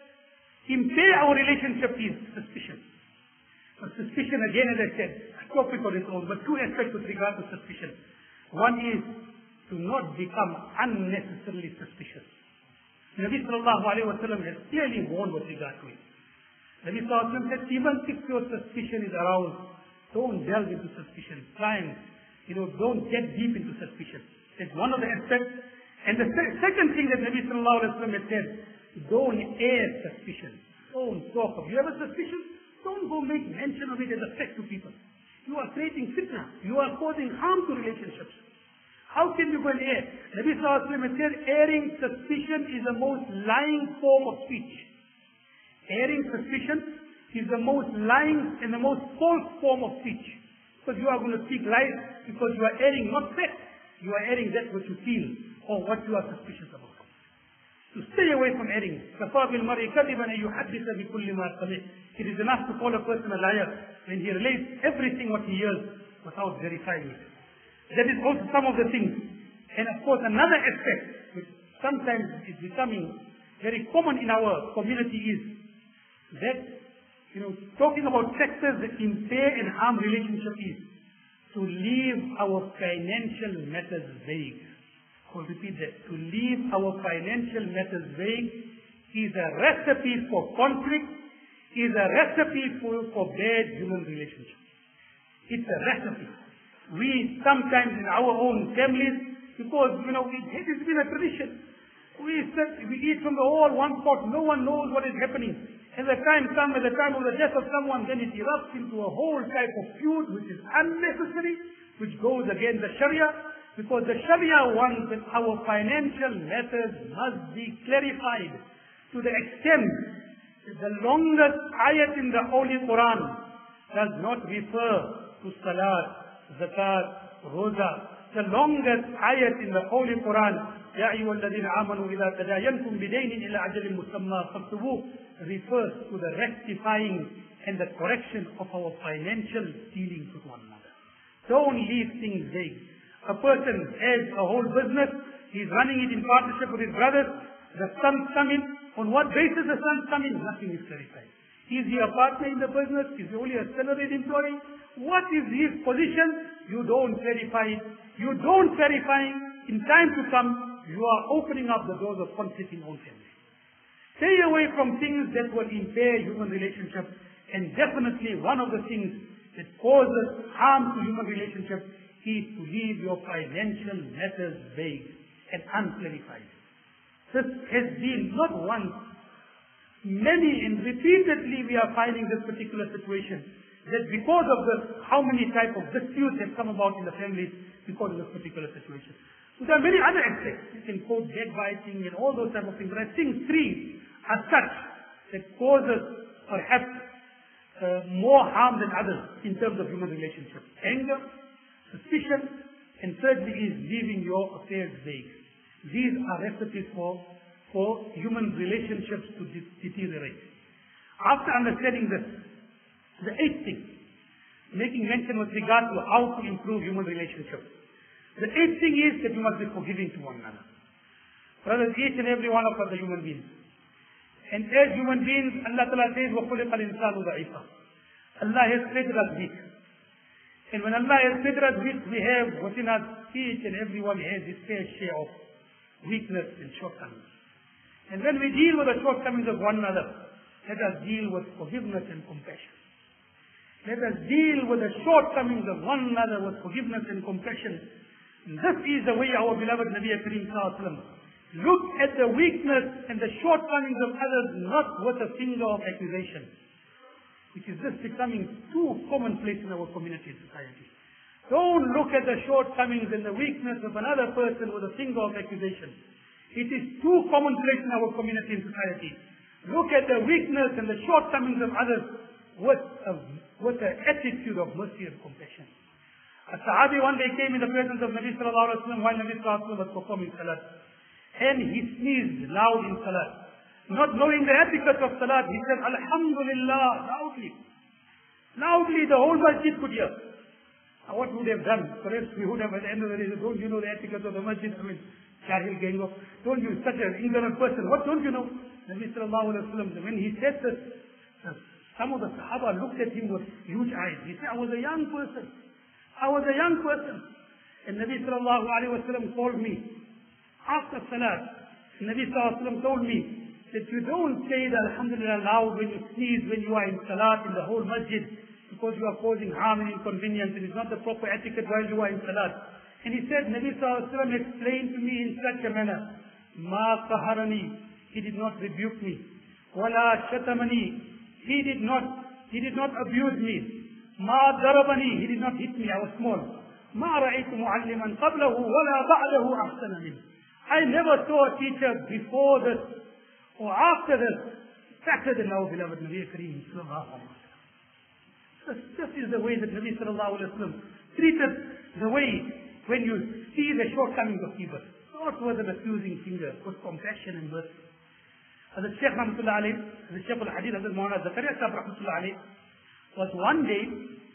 impair our relationship is suspicion. But suspicion, again, as I said, a topic on its own, but two aspects with regard to suspicion. One is to not become unnecessarily suspicious. Nabi Sallallahu Alaihi Wasallam has clearly warned with regard to it. Nabi Sallallahu Alaihi Wasallam said, even if your suspicion is aroused, don't delve into suspicion. Try and, don't get deep into suspicion. That's one of the aspects. And the second thing that Nabi Sallallahu Alaihi Wasallam had said, don't air suspicion. Don't talk of. You have a suspicion? Don't go make mention of it as a fact to people. You are creating fitna. You are causing harm to relationships. How can you go and air? Nabi Sallallahu Alaihi Wasallam said, airing suspicion is the most lying form of speech. Airing suspicion is the most lying and the most false form of speech. Because you are going to speak lies because you are airing not fact. You are airing that which you feel or what you are suspicious about. To stay away from airing. It is enough to call a person a liar when he relates everything what he hears without verifying it. That is also some of the things. And of course another aspect which sometimes is becoming very common in our community is that, talking about factors that impair and harm relationship is to leave our financial matters vague. I will repeat that. To leave our financial matters vague is a recipe for conflict, is a recipe for bad human relationships. It's a recipe. We sometimes in our own families, because, it has been a tradition. We eat from the whole one pot, no one knows what is happening. As the time comes, at the time of the death of someone, then it erupts into a whole type of feud which is unnecessary, which goes against the Sharia. Because the Sharia wants that our financial matters must be clarified to the extent that the longest ayat in the Holy Quran does not refer to Salat, Zakat, Roza. The longest ayat in the Holy Quran, Ya ayyuhalladhina amanu idha tadayantum bidaynin ila ajalin musamma faktubuh, refers to the rectifying and the correction of our financial dealings with one another. Don't leave things vague. A person has a whole business, he's running it in partnership with his brothers, the sons come in. On what basis the sons come in? Nothing is clarified. Is he a partner in the business? Is he only a salaried employee? What is his position? You don't clarify it. You don't clarify it. In time to come, you are opening up the doors of conflict in own family. Stay away from things that will impair human relationships. And definitely one of the things that causes harm to human relationships is to leave your financial matters vague and unclarified. This has been not once, many and repeatedly we are finding this particular situation, that because of this, how many types of disputes have come about in the families because of this particular situation. So there are many other aspects. You can quote backbiting and all those type of things, but I think three are such that causes perhaps more harm than others in terms of human relationships. Anger, suspicion, and thirdly is leaving your affairs vague. These are recipes for human relationships to deteriorate. After understanding this, the eighth thing, making mention with regard to how to improve human relationships. The eighth thing is that you must be forgiving to one another. Brothers, each and every one of us are human beings. And as human beings, Allah Ta'ala says, وَخُلِقَ الْإِنسَانُ ضَعِيفًا. Allah has created us weak. And when Allah has created us weak, we have within us, each and everyone has his fair share of weakness and shortcomings. And when we deal with the shortcomings of one another, let us deal with forgiveness and compassion. Let us deal with the shortcomings of one another with forgiveness and compassion. And this is the way our beloved Nabi Kareem Sallallahu Alaihi Wasallam look at the weakness and the shortcomings of others, not with a finger of accusation, which is just becoming too commonplace in our community and society. Don't look at the shortcomings and the weakness of another person with a finger of accusation. It is too commonplace in our community and society. Look at the weakness and the shortcomings of others with an attitude of mercy and compassion. A Sahabi one day came in the presence of Nabi Sallallahu Alaihi Wasallam while Nabi Sallallahu Alaihi Wasallam was performing Salat. And he sneezed loud in Salat. Not knowing the etiquette of Salat, he said, Alhamdulillah, loudly. Loudly, the whole masjid could hear. Now what would have done? Perhaps we would have at the end of the day said, don't you know the etiquette of the masjid? I mean, Jahil gang of, don't you, such an ignorant person, what don't you know? Nabi Sallallahu Alaihi Wasallam, when he said this, some of the Sahaba looked at him with huge eyes. He said, I was a young person. And Nabi Sallallahu Alaihi Wasallam called me. After Salat, Nabi Sallallahu Alaihi Wasallam told me that you don't say the Alhamdulillah loud when you sneeze, when you are in Salat in the whole masjid, because you are causing harm and inconvenience, and it's not the proper etiquette while you are in Salat. And he said, Nabi Sallallahu Alaihi Wasallam explained to me in such a manner, Ma qaharani, he did not rebuke me. Wala shatamani, he did not abuse me. Ma darabani, he did not hit me, I was small. Ma ra'aytu mu'alliman qablahu wala ba'dahu ahsana min. I never saw a teacher before this or after this better than our beloved Nabi Kareem Sallallahu Alaihi Wasallam. This is the way that Nabi Sallallahu Alaihi Wasallam treated the way when you see the shortcomings of people, not with an accusing finger, with compassion and mercy. As the Shaykh Rahmatullah Alayh, the Shaykh al-Hadith, Hazrat Maulana Zakaria Sahib Rahmatullah Alayh, was one day,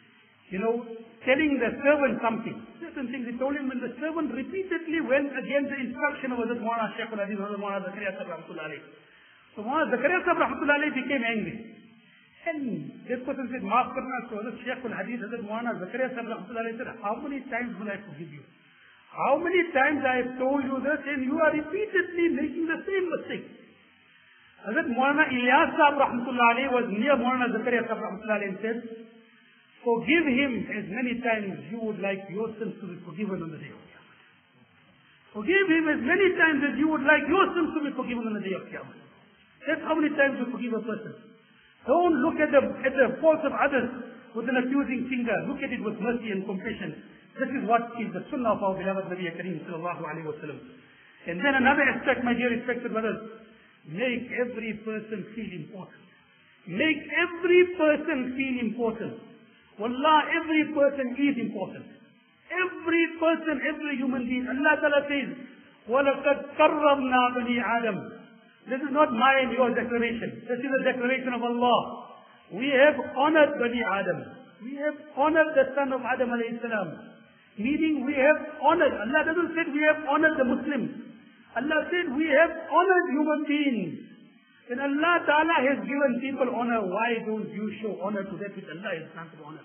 telling the servant something. Certain things he told him, and the servant repeatedly went against the instruction of Hazrat Maulana Shaykh al-Hadith, Hazrat Maulana Zakaria Sahib Rahmatullah Alayh. So Maulana Zakaria Sahib Rahmatullah Alayh became angry. And this person said, Maaf karna. So Hazrat Shaykh al-Hadith, Hazrat Maulana Zakaria Sahib Rahmatullah Alayh said, how many times will I forgive you? How many times I have told you this and you are repeatedly making the same mistake? Hazrat Maulana Ilyas Sahib Rahmatullah Alayh was near Maulana Zakaria Sahib Rahmatullah Alayh and said, forgive him as many times you would like your sins to be forgiven on the day of Qiyamah. Forgive him as many times as you would like your sins to be forgiven on the day of Qiyamah. That's how many times you forgive a person. Don't look at the faults of others with an accusing finger. Look at it with mercy and compassion. This is what is the sunnah of our beloved Nabi Kareem Sallallahu Alaihi Wasallam. And then another aspect, my dear respected brothers, make every person feel important. Make every person feel important. Wallah, every person is important. Every person, every human being. Allah Ta'ala says, وَلَقَدْ كَرَّمْنَا بَنِي آدَمَ. This is not my and your declaration. This is a declaration of Allah. We have honored Bani Adam. We have honored the son of Adam alayhi salam. Meaning we have honored. Allah doesn't say we have honored the Muslims. Allah said we have honored human beings. When Allah Ta'ala has given people honor, why don't you show honor to that which Allah has granted honor?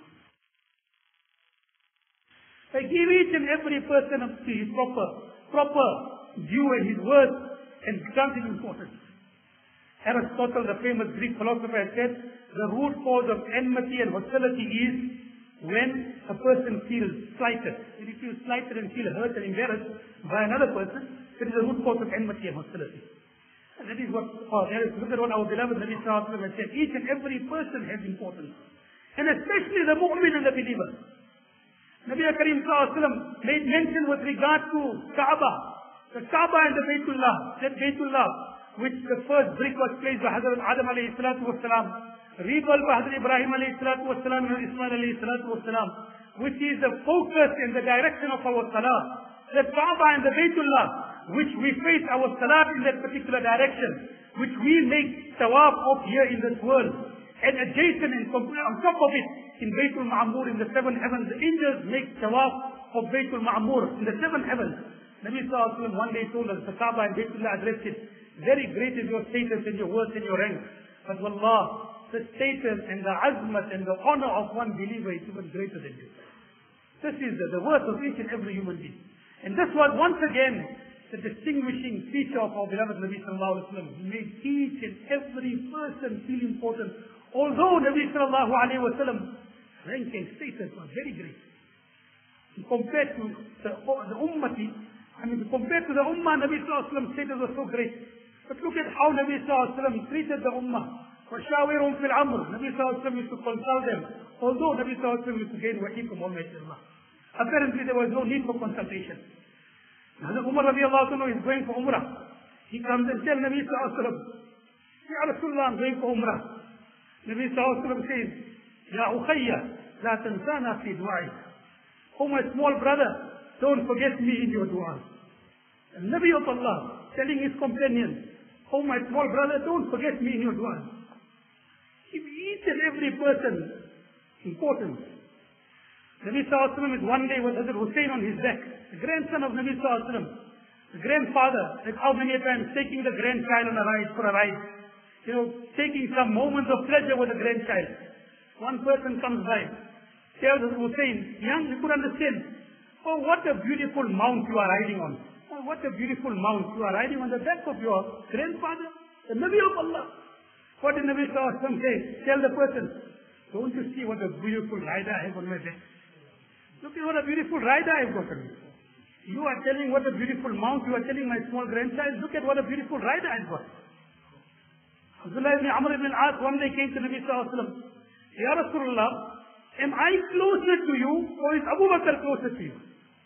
Give each and every person his proper due and his worth and grant him importance. Aristotle, the famous Greek philosopher, has said the root cause of enmity and hostility is when a person feels slighted. When he feels slighted and feels hurt and embarrassed by another person, it is the root cause of enmity and hostility. And that is what our beloved Nabi Sallallahu Alaihi Wasallam has said. Each and every person has importance. And especially the mu'min and the believer. Nabi Kareem Sallallahu Alaihi Wasallam made mention with regard to Kaaba. The Kaaba and the Baytullah. That Baytullah, which the first brick was placed by Hazrat Adam alayhi salatu wasalam, rebuilt by Hazrat Ibrahim alayhi salatu wasalam and Ismail alayhi salatu wasalam, which is the focus and the direction of our salah. The Kaaba and the Baytullah, which we face our salah in that particular direction, which we make tawaf of here in this world. And adjacent and on top of it, in Baytul Ma'mur, in the 7 heavens, the angels make tawaf of Baytul Ma'mur in the 7 heavens. Nabi Sallallahu Alaihi Wasallam one day told us, the Kaaba and Baytullah addressed it, very great is your status and your worth and your rank. But wallah, the status and the azmat and the honor of one believer is even greater than you. This is the worth of each and every human being. And this was once again the distinguishing feature of our beloved Nabi Sallallahu Alaihi Wasallam. He made each and every person feel important. Although Nabi Sallallahu Alaihi Wasallam rank and status was very great. Compared to the ummati, compared to the ummah, Nabi Sallallahu Alaihi Wasallam's status was so great. But look at how Nabi Sallallahu Alaihi Wasallam treated the ummah. وَشَاوِرُهُمْ فِي الْأَمْرِ. Nabi Sallallahu Alaihi Wasallam used to consult them. Although Nabi Sallallahu Alaihi Wasallam used to gain wahi from Almighty Allah. Apparently there was no need for consultation. Hazrat Umar radiallahu anhu is going for Umrah. He comes and tells Nabi Sallallahu Alaihi Wasallam, Ya Rasulullah, I'm going for Umrah. Nabi Sallallahu Alaihi Wasallam says, Ya Ukhayya, la tansana fi du'ai. Oh my small brother, don't forget me in your dua. And Nabi of Allah telling his companions, oh my small brother, don't forget me in your dua. Give each and every person importance. Nabi Sallallahu Alaihi Wasallam is one day with Hazrat Hussein on his back, the grandson of Nabi Sallallahu Alaihi Wasallam, the grandfather, like how many times taking the grandchild on a ride, for a ride, taking some moments of pleasure with the grandchild. One person comes by, tells Hazrat Hussein, young, you could understand, oh what a beautiful mount you are riding on. Oh, what a beautiful mount. You are riding on the back of your grandfather, the Nabi of Allah. What did Nabi Sallallahu Alaihi Wasallam say? Tell the person, don't you see what a beautiful rider I have on my back? Look at what a beautiful rider I have got on me. You are telling what a beautiful mount, you are telling my small grandchild, look at what a beautiful rider I have got. Abdullah ibn Amr ibn al-As one day came to Nabi Sallallahu Alaihi Wasallam. Ya Rasulullah, am I closer to you or is Abu Bakr closer to you?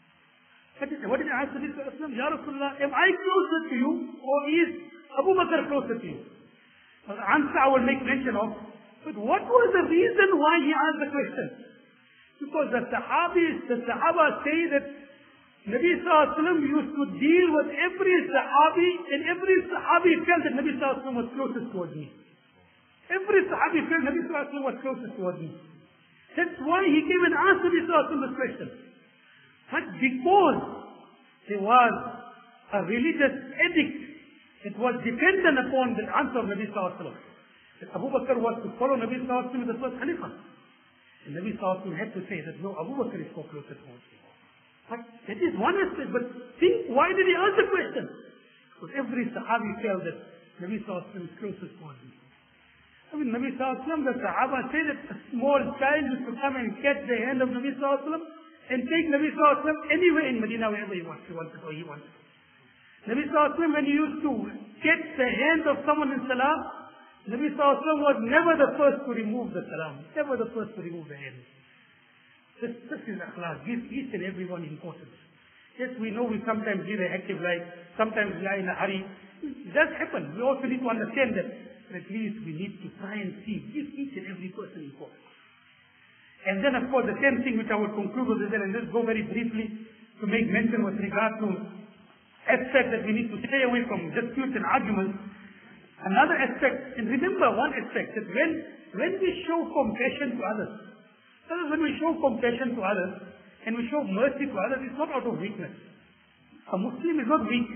What did I ask Nabi Sallallahu Alaihi Wasallam? Ya Rasulullah, am I closer to you or is Abu Bakr closer to you? The answer I will make mention of. But what was the reason why he asked the question? Because the Sahaba say that Nabi Sallallahu Alaihi Wasallam used to deal with every Sahabi and every Sahabi felt that Nabi Sallallahu Alaihi Wasallam was closest towards me. Every Sahabi felt Nabi Sallallahu Alaihi Wasallam was closest towards me. That's why he came and asked Nabi Sallallahu Alaihi Wasallam this question. But because there was a religious edict that was dependent upon the answer of Nabi Sallallahu Alaihi Wasallam, that Abu Bakr was to follow Nabi Sallallahu Alaihi Wasallam as the first Khalifa. And Nabi Sallallahu Alaihi Wasallam had to say that no, Abu Bakr is so closer towards me. But that is one aspect, but think, why did he ask the question? Because every Sahabi felt that Nabi Sallallahu Alaihi Wasallam is closest towards me. Nabi Sallallahu Alaihi Wasallam, the Sahaba say that a small child used to come and catch the hand of Nabi Sallallahu Alaihi Wasallam and take Nabi Sallallahu Alaihi Wasallam anywhere in Medina, wherever he wanted or he wanted. Nabi Sallallahu Alaihi Wasallam, when he used to catch the hand of someone in Salah, Nabi Sallallahu Alaihi Wasallam was never the first to remove the salam, never the first to remove the hand. This is akhlaq, give each and everyone importance. Yes, we know we sometimes live an active life, sometimes we are in a hurry. It does happen. We also need to understand that, but at least we need to try and see, give each and every person importance. And then of course the 10th thing which I will conclude with is that, and just go very briefly to make mention with regard to aspect that we need to stay away from disputes and arguments. Another aspect, and remember one aspect, that when we show compassion to others, when we show compassion to others and we show mercy to others, it's not out of weakness. A Muslim is not weak.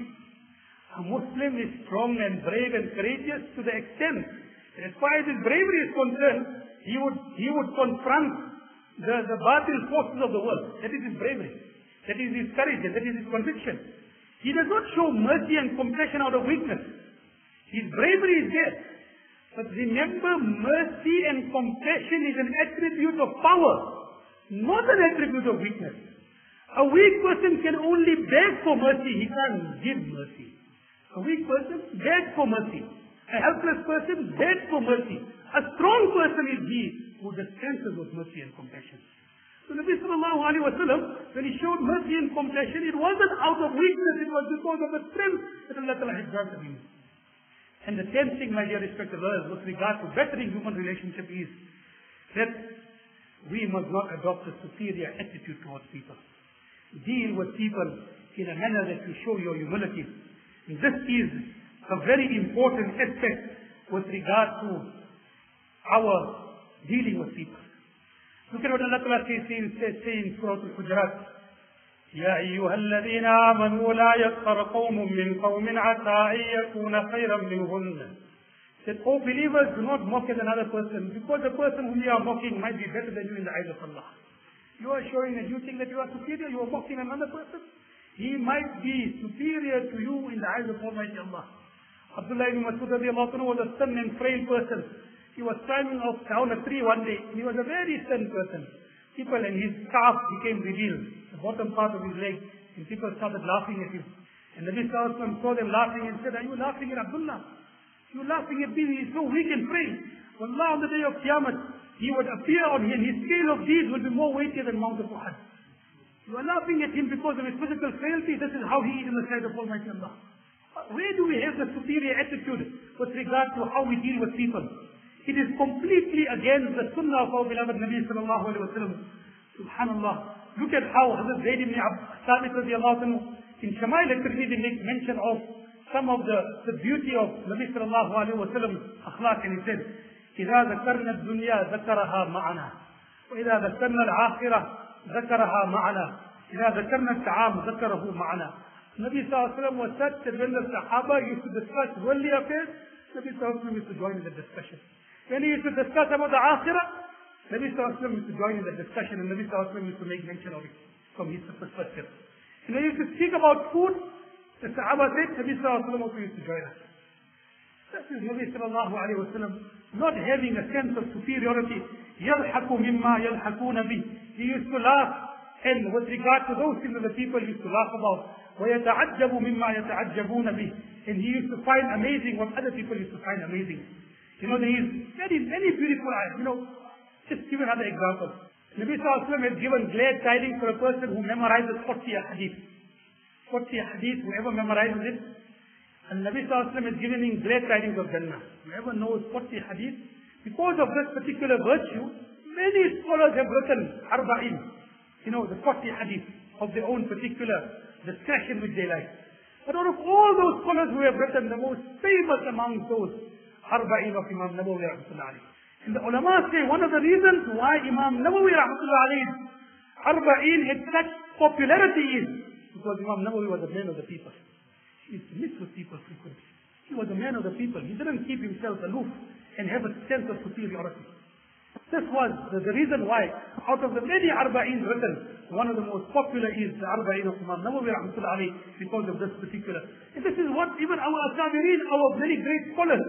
A Muslim is strong and brave and courageous to the extent that as far as his bravery is concerned, he would confront the batil forces of the world. That is his bravery. That is his courage and that is his conviction. He does not show mercy and compassion out of weakness. His bravery is there. But remember, mercy and compassion is an attribute of power, not an attribute of weakness. A weak person can only beg for mercy. He can't give mercy. A weak person begs for mercy. A helpless person begs for mercy. A strong person is he who dispenses with mercy and compassion. So Nabi Sallallahu Alaihi Wasallam, when he showed mercy and compassion, it wasn't out of weakness, it was because of the strength that Allah Ta'ala had granted him. And the 10th thing, my dear respected brothers, with regard to bettering human relationship is that we must not adopt a superior attitude towards people. Deal with people in a manner that you show your humility. And this is a very important aspect with regard to our dealing with people. Look at what Allah Ta'ala says in Surah Al-Hujurat. يا أيها الذين آمنوا لا يسخر قوم من قوم عسى أن يكون خيرا منهن. That, oh believers, do not mock at another person, because the person whom you are mocking might be better than you in the eyes of Allah. You are showing that you think that you are superior, you are mocking another person. He might be superior to you in the eyes of Almighty Allah. Abdullah ibn Mas'ud radiallahu anhu was a thin and frail person. He was climbing up down a tree one day. He was a very thin person. People, and his calf became revealed, the bottom part of his leg, and people started laughing at him. And Nabi Sallallahu Alaihi Wasallam saw them laughing and said, "Are you laughing at Abdullah? You are laughing at me, he is so weak and frail. Wallah, on the day of Qiyamah, he would appear on him, his scale of deeds will be more weightier than Mount of Uhud. You are laughing at him because of his physical frailty. This is how he is in the sight of Almighty Allah." Where do we have the superior attitude with regard to how we deal with people? It is completely against the sunnah of our beloved Nabi sallallahu alayhi wa sallam. Subhanallah. Look at how Hazrat Zayd ibn Thabit radiallahu anhu in Shama'il al-Tirmidhi make mention of some of the beauty of Nabi sallallahu alayhi wa sallam akhlaq, and he said, إِذَا ذَكَرْنَا الدُّنْيَا ذَكَرَهَا مَعَنَا وَإِذَا ذَكَرْنَا الْآخِرَةَ ذَكَرَهَا مَعَنَا إِذَا ذَكَرْنَا الطَّعَامَ ذَكَرَهُ مَعَنَا. Nabi sallallahu alayhi wa sallam was such that when the Sahaba used to discuss worldly affairs, Nabi sallallahu alayhi wa sallam used to join in the discussion. When he used to discuss about the Akhirah, Nabi sallallahu alayhi wa sallam used to join in the discussion, and Nabi sallallahu alayhi wa sallam used to make mention of it from his perspective. And when he used to speak about food, the Sahaba said, Nabi sallallahu alayhi wa sallam also used to join us. This is Nabi sallallahu alayhi wa sallam not having a sense of superiority. يَضْحَكُ مِمَّا يَضْحَكُونَ بِهِ. He used to laugh, and with regard to those things that the people used to laugh about, وَيَتَعَجَّبُ مِمَّا يَتَعَجَّبُونَ بِهِ. And he used to find amazing what other people used to find amazing. You know, there is many beautiful ayahs. You know, just give another example. Nabi sallallahu alayhi wa sallam has given glad tidings for a person who memorizes 40 hadith. 40 hadith, whoever memorizes it, and Nabi sallallahu alayhi wa sallam has given him glad tidings of Jannah. Whoever knows 40 hadith, because of this particular virtue, many scholars have written arba'in, you know, the 40 hadith of their own particular discretion which they like. But out of all those scholars who have written, the most famous among those arba'in of Imam Nawawi rahmatullah alayhi. And the ulama say one of the reasons why Imam Nawawi rahmatullah alayhi arba'in had such popularity is because Imam Nawawi was a man of the people. He used to mix with people frequently. He was a man of the people. He didn't keep himself aloof and have a sense of superiority. This was the reason why, out of the many arba'in written, one of the most popular is the arba'in of Imam Nawawi rahmatullah alayhi, because of this particular. And this is what even our Akabirin, our very great scholars,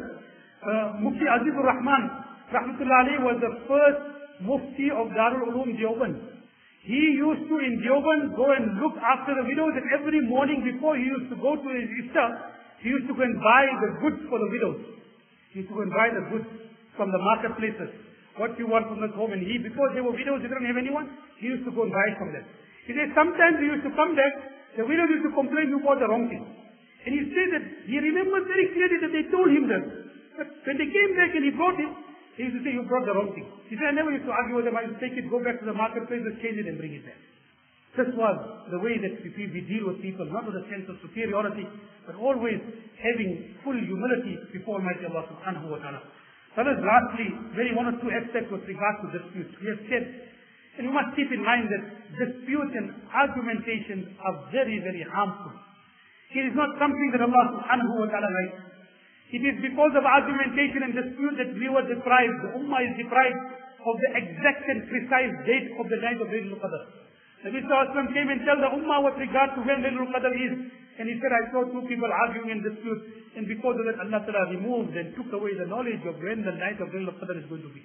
Mufti Azizur Rahman rahmatullah alayhi was the first Mufti of Darul Ulum Deoband. He used to in Deoband go and look after the widows, and every morning before he used to go to his iftar, he used to go and buy the goods for the widows. He used to go and buy the goods from the marketplaces. What you want from this home, and he, because they were widows, they didn't have anyone, he used to go and buy from them. He said sometimes he used to come back, the widows used to complain you bought the wrong thing. And he said that he remembers very clearly that they told him that. But when they came back and he brought it, he used to say, you brought the wrong thing. He said, I never used to argue with them. I used to take it, go back to the marketplace, change it and bring it back. This was the way that we deal with people, not with a sense of superiority, but always having full humility before Almighty Allah subhanahu wa ta'ala. Brothers, lastly, one or two aspects with regard to disputes. We have said, and you must keep in mind that disputes and argumentations are very, very harmful. It is not something that Allah subhanahu wa ta'ala likes. It is because of argumentation and dispute that we were deprived, the Ummah is deprived of the exact and precise date of the night of Laylatul Qadr. Nabi Sallallahu Alaihi Wasallam came and told the Ummah with regard to when Laylatul Qadr is. And he said, I saw two people arguing and dispute. And because of that, Allah Ta'ala removed and took away the knowledge of when the night of Laylatul Qadr is going to be.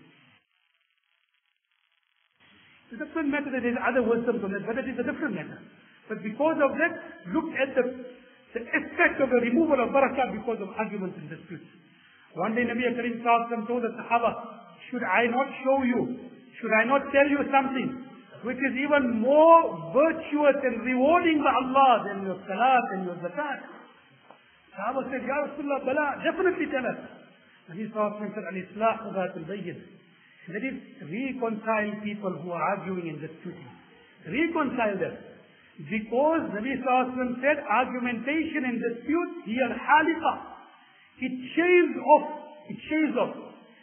It's a different matter that there is other wisdom from that, but it is a different matter. But because of that, look at the aspect of the removal of barakah because of arguments and disputes. One day Nabi Karim Sallallahu Alaihi Wasallam told the Sahaba, should I not show you, should I not tell you something which is even more virtuous and rewarding by Allah than your salat and your zakat? Sahaba said, Ya Rasulullah, Bala, definitely tell us. Nabi Sallallahu Alaihi Wasallam said, Al-Islah Ubat al-Bayyin. That is, reconcile people who are arguing and disputing. Reconcile them. Because Nabi Sallallahu Alaihi Wasallam said, argumentation and dispute, hiya al-haliqa. It shaves off.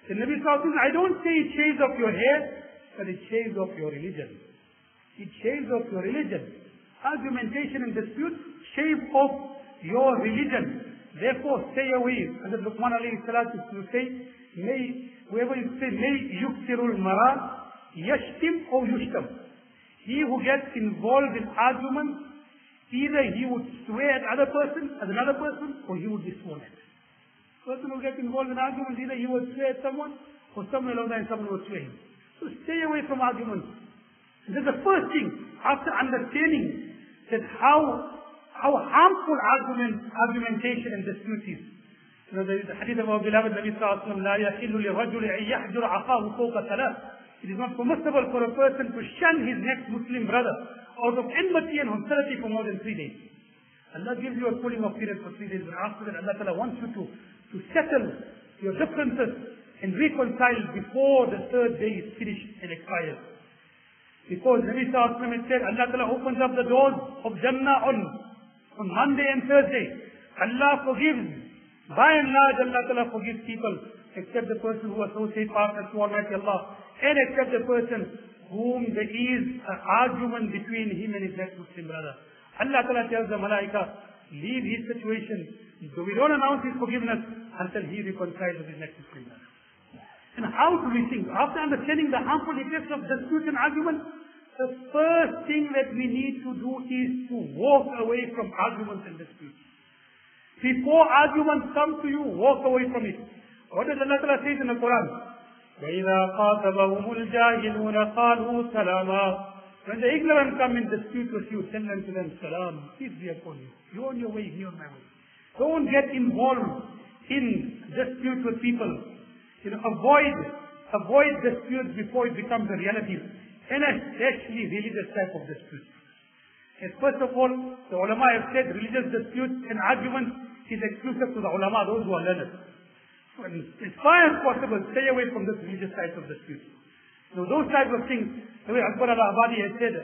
The Nabi Sallallahu Alaihi Wasallam, I don't say it shaves off your hair, but it shaves off your religion. It shaves off your religion. Argumentation and dispute shave off your religion. Therefore, stay away. Hazrat Luqman alayhi salatu used to say, whoever you say, may yuktirul mara, yashtim or yushtam. He who gets involved in arguments, either he would swear at another person, or he would be sworn at. Person who gets involved in arguments, either he would swear at someone, or somewhere along the line someone would swear him. So stay away from arguments. This is the first thing, after understanding that how harmful argumentation and dispute is. You know, the hadith of our beloved Nabi Sallallahu Alaihi Wasallam, لا يحل للرجل أن يحجر أخاه فوق ثلاث. It is not permissible for a person to shun his next Muslim brother out of enmity and hostility for more than 3 days. Allah gives you a cooling off period for 3 days, but after that Allah Ta'ala wants you to settle your differences and reconcile before the 3rd day is finished and expires. Because Nabi Sallallahu Alaihi Wasallam said, Allah Ta'ala opens up the doors of Jannah on Monday and Thursday. Allah forgives. By and large, Allah Ta'ala forgives people, except the person who associates partners to Almighty Allah, and except the person whom there is an argument between him and his next Muslim brother. Allah Ta'ala tells the Malaika, leave his situation, so we don't announce his forgiveness until he reconciles with his next Muslim brother. And how do we think? After understanding the harmful effects of dispute and argument, the first thing that we need to do is to walk away from arguments and disputes. Before arguments come to you, walk away from it. What does Allah Ta'ala say in the Quran? وَإِذَا قَاتَبَهُمُ الْجَاهِلُونَ قَالُوا سَلَامًا. When the ignorant come in dispute with you, tell them to them, Salam, peace be upon you. You're on your way, you're on my way. Don't get involved in dispute with people. You know, avoid disputes before it becomes a reality. And especially religious type of disputes. And first of all, the ulama have said religious disputes and arguments is exclusive to the ulama, those who are learned. So as far as possible, stay away from this religious type of disputes. You know, those types of things, the way Akbar al-Abadi has said,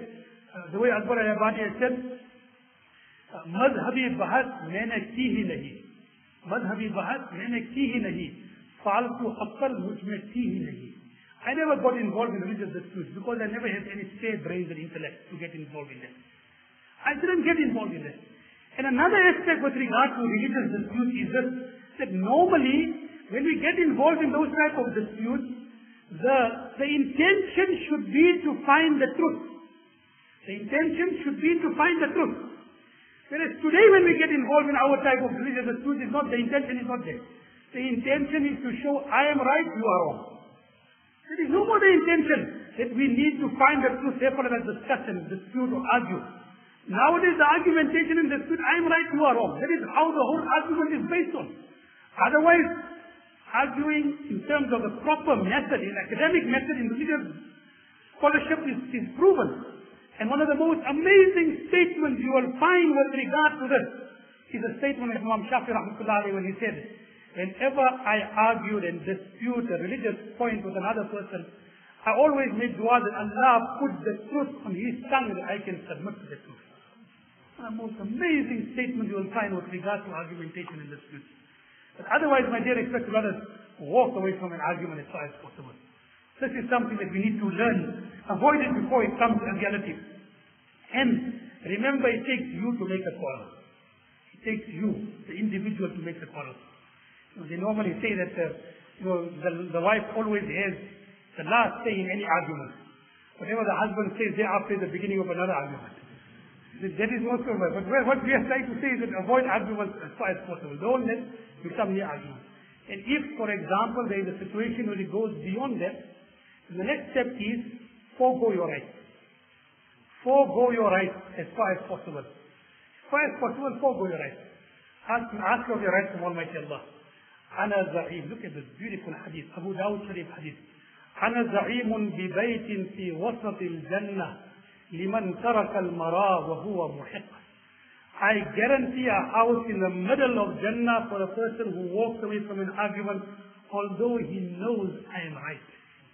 madhabi bahat maine ki hi nahi. Madhabi bahat maine ki hi nahi. Faltu aqal mujhme ki hi nahi. I never got involved in religious disputes because I never had any spare brains and intellect to get involved in them. I didn't get involved in that. And another aspect with regard to religious disputes is this, that normally when we get involved in those type of disputes, the intention should be to find the truth. The intention should be to find the truth. Whereas today when we get involved in our type of religious disputes, the intention is not there. The intention is to show I am right, you are wrong. There is no more the intention that we need to find the truth, therefore let us discuss and dispute or argue. Nowadays the argumentation and dispute, I am right, you are wrong. That is how the whole argument is based on. Otherwise, arguing in terms of the proper method, in academic method, in religious scholarship is proven. And one of the most amazing statements you will find with regard to this is a statement of Imam Shafi rahmatullah alayhi when he said, whenever I argued and dispute a religious point with another person, I always make dua that Allah put the truth on his tongue that I can submit to the truth. One of the most amazing statements you will find with regard to argumentation and disputes. But otherwise, my dear respected brothers, walk away from an argument as far as possible. This is something that we need to learn. Avoid it before it comes to reality. And remember, it takes you to make a quarrel. It takes you, the individual, to make the quarrel. They normally say that the wife always has the last say in any argument. Whatever the husband says thereafter is the beginning of another argument. That is not so much. But what we are trying to say is that avoid arguments as far as possible. Don't let become near arguments. And if, for example, there is a situation where it goes beyond that, the next step is forego your rights. Forego your rights as far as possible. As far as possible, forego your rights. Ask of your rights from Almighty Allah. Ana za'im. Look at this beautiful hadith. Abu Dawud Sharif hadith. Ana za'imun bi baytin fi wasat al-jannah liman taraka al-mara wa huwa muhiq. I guarantee a house in the middle of Jannah for a person who walks away from an argument, although he knows I am right.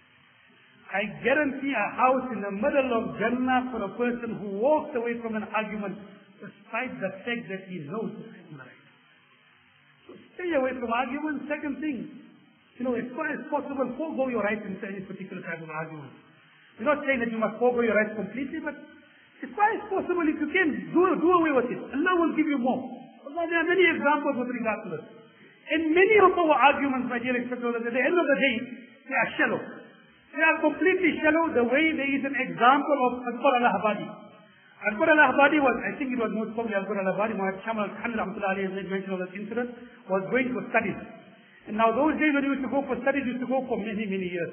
I guarantee a house in the middle of Jannah for a person who walks away from an argument, despite the fact that he knows I am right. So stay away from arguments. Second thing, as far as possible, forego your rights in any particular type of argument. We're not saying that you must forego your rights completely, but as far as possible, if you can, do away with it. Allah will give you more. Allah, there are many examples with regard to this. And many of our arguments, my dear spectators, at the end of the day, they are shallow. They are completely shallow the way there is an example of Akbar al-Ahbadi. Akbar al-Ahbadi was, I think it was most probably Akbar al-Ahbadi, Muhammad Shamal al-Hamdulillah has made mention of this incident, was going for studies. And now those days when he used to go for studies, he used to go for many, many years.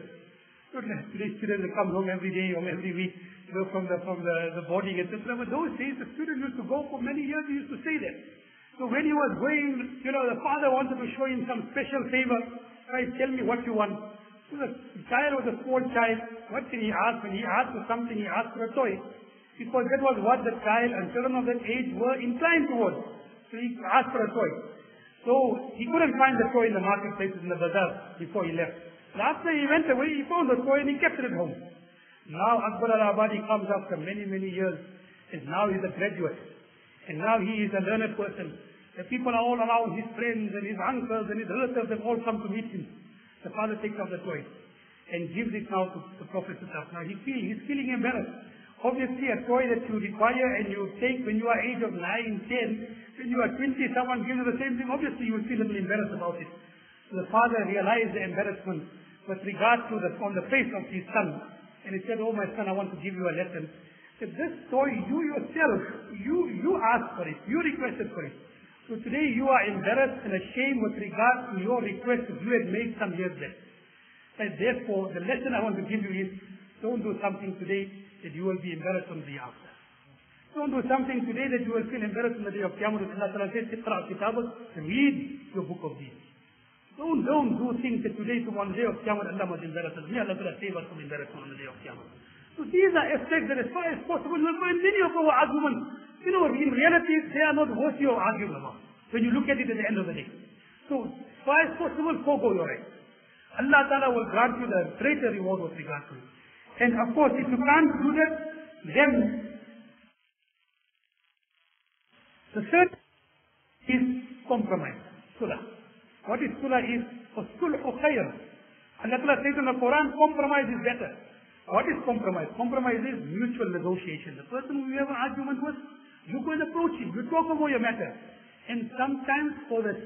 Today's students will come home every day or every week, from the boarding, etc. But those days the student used to go for many years, he used to stay there. So when he was going, the father wanted to show him some special favor. Right, tell me what you want. So the child was a small child. What did he ask? When he asked for something, he asked for a toy. Because that was what the child and children of that age were inclined towards. So he asked for a toy. So he couldn't find the toy in the marketplaces, in the bazaar, before he left. And after he went away, he found the toy and he kept it at home. Now Akbar al-Ahbadi comes after many, many years, and now he's a graduate. And now he is a learned person. The people are all around, his friends and his uncles and his relatives have all come to meet him. The father takes out the toy and gives it now to the Prophet. Now he's feeling embarrassed. Obviously a toy that you require and you take when you are age of 9, 10, when you are 20, someone gives you the same thing, obviously you will feel a little embarrassed about it. So the father realized the embarrassment with regard to on the face of his son. And he said, "Oh my son, I want to give you a lesson. He said, this toy, you yourself, you asked for it, you requested for it. So today you are embarrassed and ashamed with regard to your request that you had made some years back. And therefore, the lesson I want to give you is, don't do something today that you will be embarrassed on the day after. Don't do something today that you will feel embarrassed on the day of Qiyamah. Allah Ta'ala says, "Iqra' kitabak," read your book of deeds. Don't do things that today on the day of Qiyamah Allah must embarrass us. May Allah Ta'ala save us from embarrassment on the day of Qiyamah. So these are aspects that as far as possible, you will find many of our arguments, in reality, they are not worth your argument about, when you look at it at the end of the day. So as far as possible, forego your right. Allah Ta'ala will grant you the greater reward with regard to it. And of course, if you can't do that, then the third is compromise. Sulah. What is sulah is, sulhu khayr. Allah Ta'ala says in the Quran, compromise is better. What is compromise? Compromise is mutual negotiation. The person who you have an argument with, you go and approach him, you talk about your matter. And sometimes for the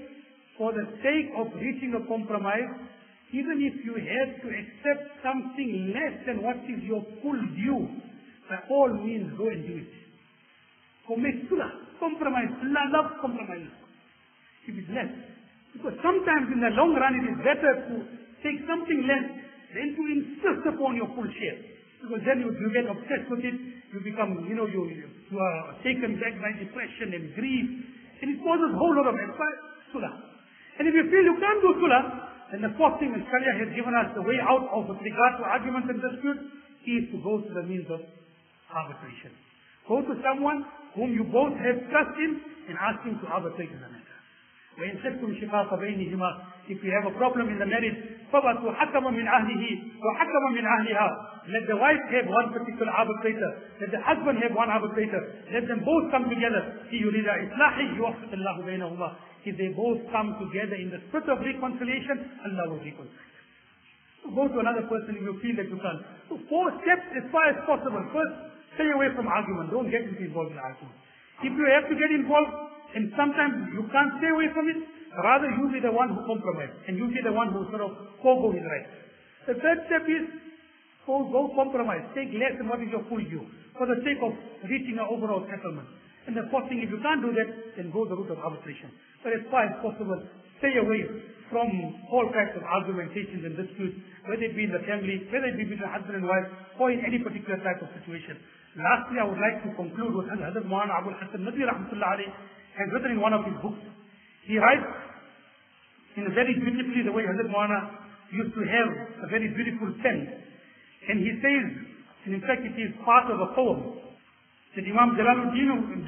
sake of reaching a compromise, even if you have to accept something less than what is your full due, by all means go and do it. So make sulah, compromise. Allah loves compromise. If it's less. Because sometimes in the long run it is better to take something less than to insist upon your full share. Because then you get obsessed with it, you become, you are taken back by depression and grief, and it causes a whole lot of sulah. And if you feel you can't do sulah, and the fourth thing that Sharia has given us the way out of with regard to argument and dispute is to go to the means of arbitration. Go to someone whom you both have trust in and ask him to arbitrate in the matter. وَإِنْ خِفْتُمْ شِقَاقَ بَيْنِهِمَا, if you have a problem in the marriage, فَبَعْثُوا حَكَمًا مِنْ أَهْلِهِ وَحَكَمًا مِنْ أَهْلِهَا. Let the wife have one particular arbitrator, let the husband have one arbitrator, let them both come together. إِنْ يُرِيدَ إِصْلَاحًا يُوَفِّقِ اللَّهُ بَيْنَهُمَا. If they both come together in the spirit of reconciliation, Allah will reconcile. So go to another person if you feel that you can't. So 4 steps as far as possible. First, stay away from argument. Don't get involved in argument. If you have to get involved, and sometimes you can't stay away from it, rather you be the one who compromises, and you be the one who sort of forego his right. The third step is, go compromise. Take less than what is your full due, for the sake of reaching an overall settlement. And the fourth thing, if you can't do that, then go the route of arbitration. But as far as possible, stay away from all types of argumentations and disputes, whether it be in the family, whether it be between husband and wife, or in any particular type of situation. Lastly, I would like to conclude with Hazrat Maulana Abul Hasan Nadwi Rahmatullah Alayhi has written in one of his books. He writes in a very beautifully the way Hazrat Maulana used to have a very beautiful pen. And he says, and in fact it is part of a poem, that Imam Jalaluddin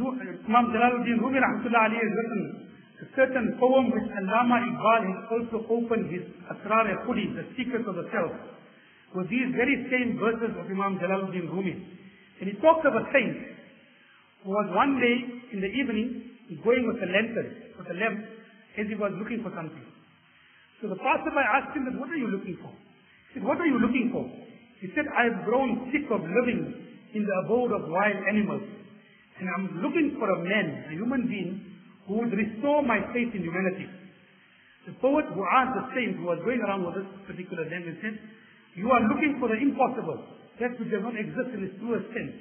Rumi Rahmatullah Alayhi has written a certain poem which Allama Iqbal has also opened his Asrar al-Khudi, the secrets of the self, with these very same verses of Imam Jalaluddin Rumi. And he talks of a saint who was one day in the evening going with a lantern, with a lamp, as he was looking for something. So the passerby asked him that, what are you looking for? He said, what are you looking for? He said, I have grown sick of living in the abode of wild animals. And I'm looking for a man, a human being, who would restore my faith in humanity. The poet who asked the saint, who was going around with this particular name, he said, you are looking for the impossible, that which does not exist in its truest sense.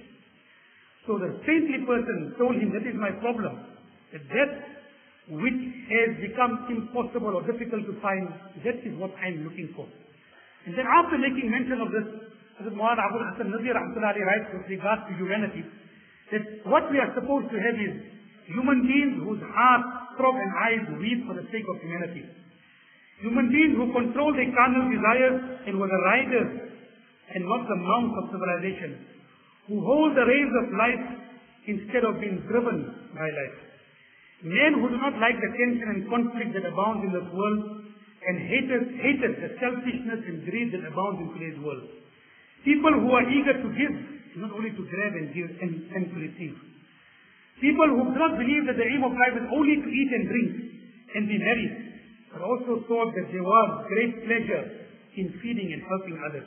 So the saintly person told him, that is my problem, that which has become impossible or difficult to find, that is what I am looking for. And then after making mention of this, Hazrat Maulana Abul Hasan Nazir Rahmatullahi writes with regard to humanity, that what we are supposed to have is human beings whose hearts throb and eyes weep for the sake of humanity. Human beings who control their carnal desires and were the riders and not the mounts of civilization, who hold the reins of life instead of being driven by life. Men who do not like the tension and conflict that abounds in this world and hated the selfishness and greed that abounds in today's world. People who are eager to give, not only to grab and give and to receive. People who do not believe that the aim of life is only to eat and drink and be merry, but also thought that there was great pleasure in feeding and helping others.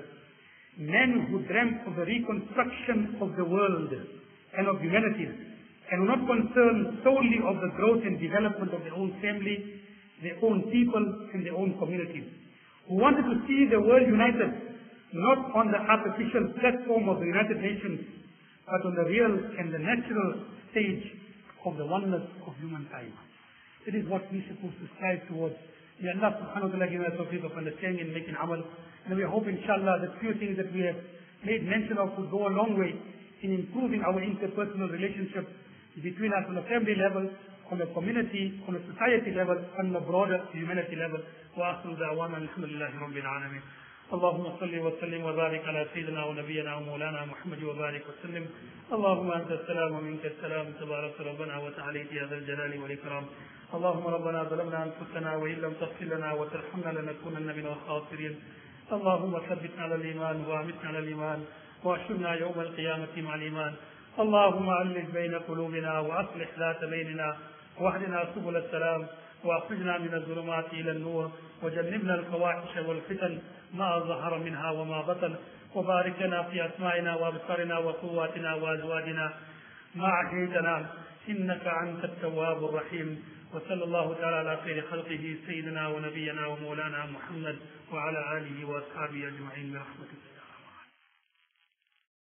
Men who dreamt of the reconstruction of the world and of humanity, and were not concerned solely of the growth and development of their own family, their own people, and their own communities. Who wanted to see the world united, not on the artificial platform of the United Nations, but on the real and the natural stage of the oneness of humankind. It is what we're supposed to strive towards. May Allah subhanahu wa ta'ala give us a tawfiq of understanding and making amal. And we hope, inshallah, that few things that we have made mention of would go a long way in improving our interpersonal relationship between us on a family level, on a community, on a society level, on a broader humanity level. وآخر دعوانا الحمد لله رب العالمين. اللهم صل وسلم وبارك على سيدنا ونبينا ومولانا محمد وبارك وسلم. اللهم انت السلام ومنك السلام تبارك ربنا وتعاليت يا ذا الجلال والاكرام. اللهم ربنا ظلمنا انفسنا وان لم تغفر لنا وترحمنا لنكونن من الخاسرين. اللهم ثبتنا على الايمان وامتنا على الايمان واحشرنا يوم القيامه مع الايمان. اللهم الف بين قلوبنا واصلح ذات بيننا واهدنا سبل السلام واخرجنا من الظلمات الى النور وجنبنا الفواحش والفتن ما ظهر منها وما بطن وبارك لنا في اسماعنا وابصارنا وقواتنا وازواجنا ما احييتنا انك انت التواب الرحيم. وصلى الله تعالى على خير خلقه سيدنا ونبينا ومولانا محمد وعلى اله واصحابه اجمعين برحمتك.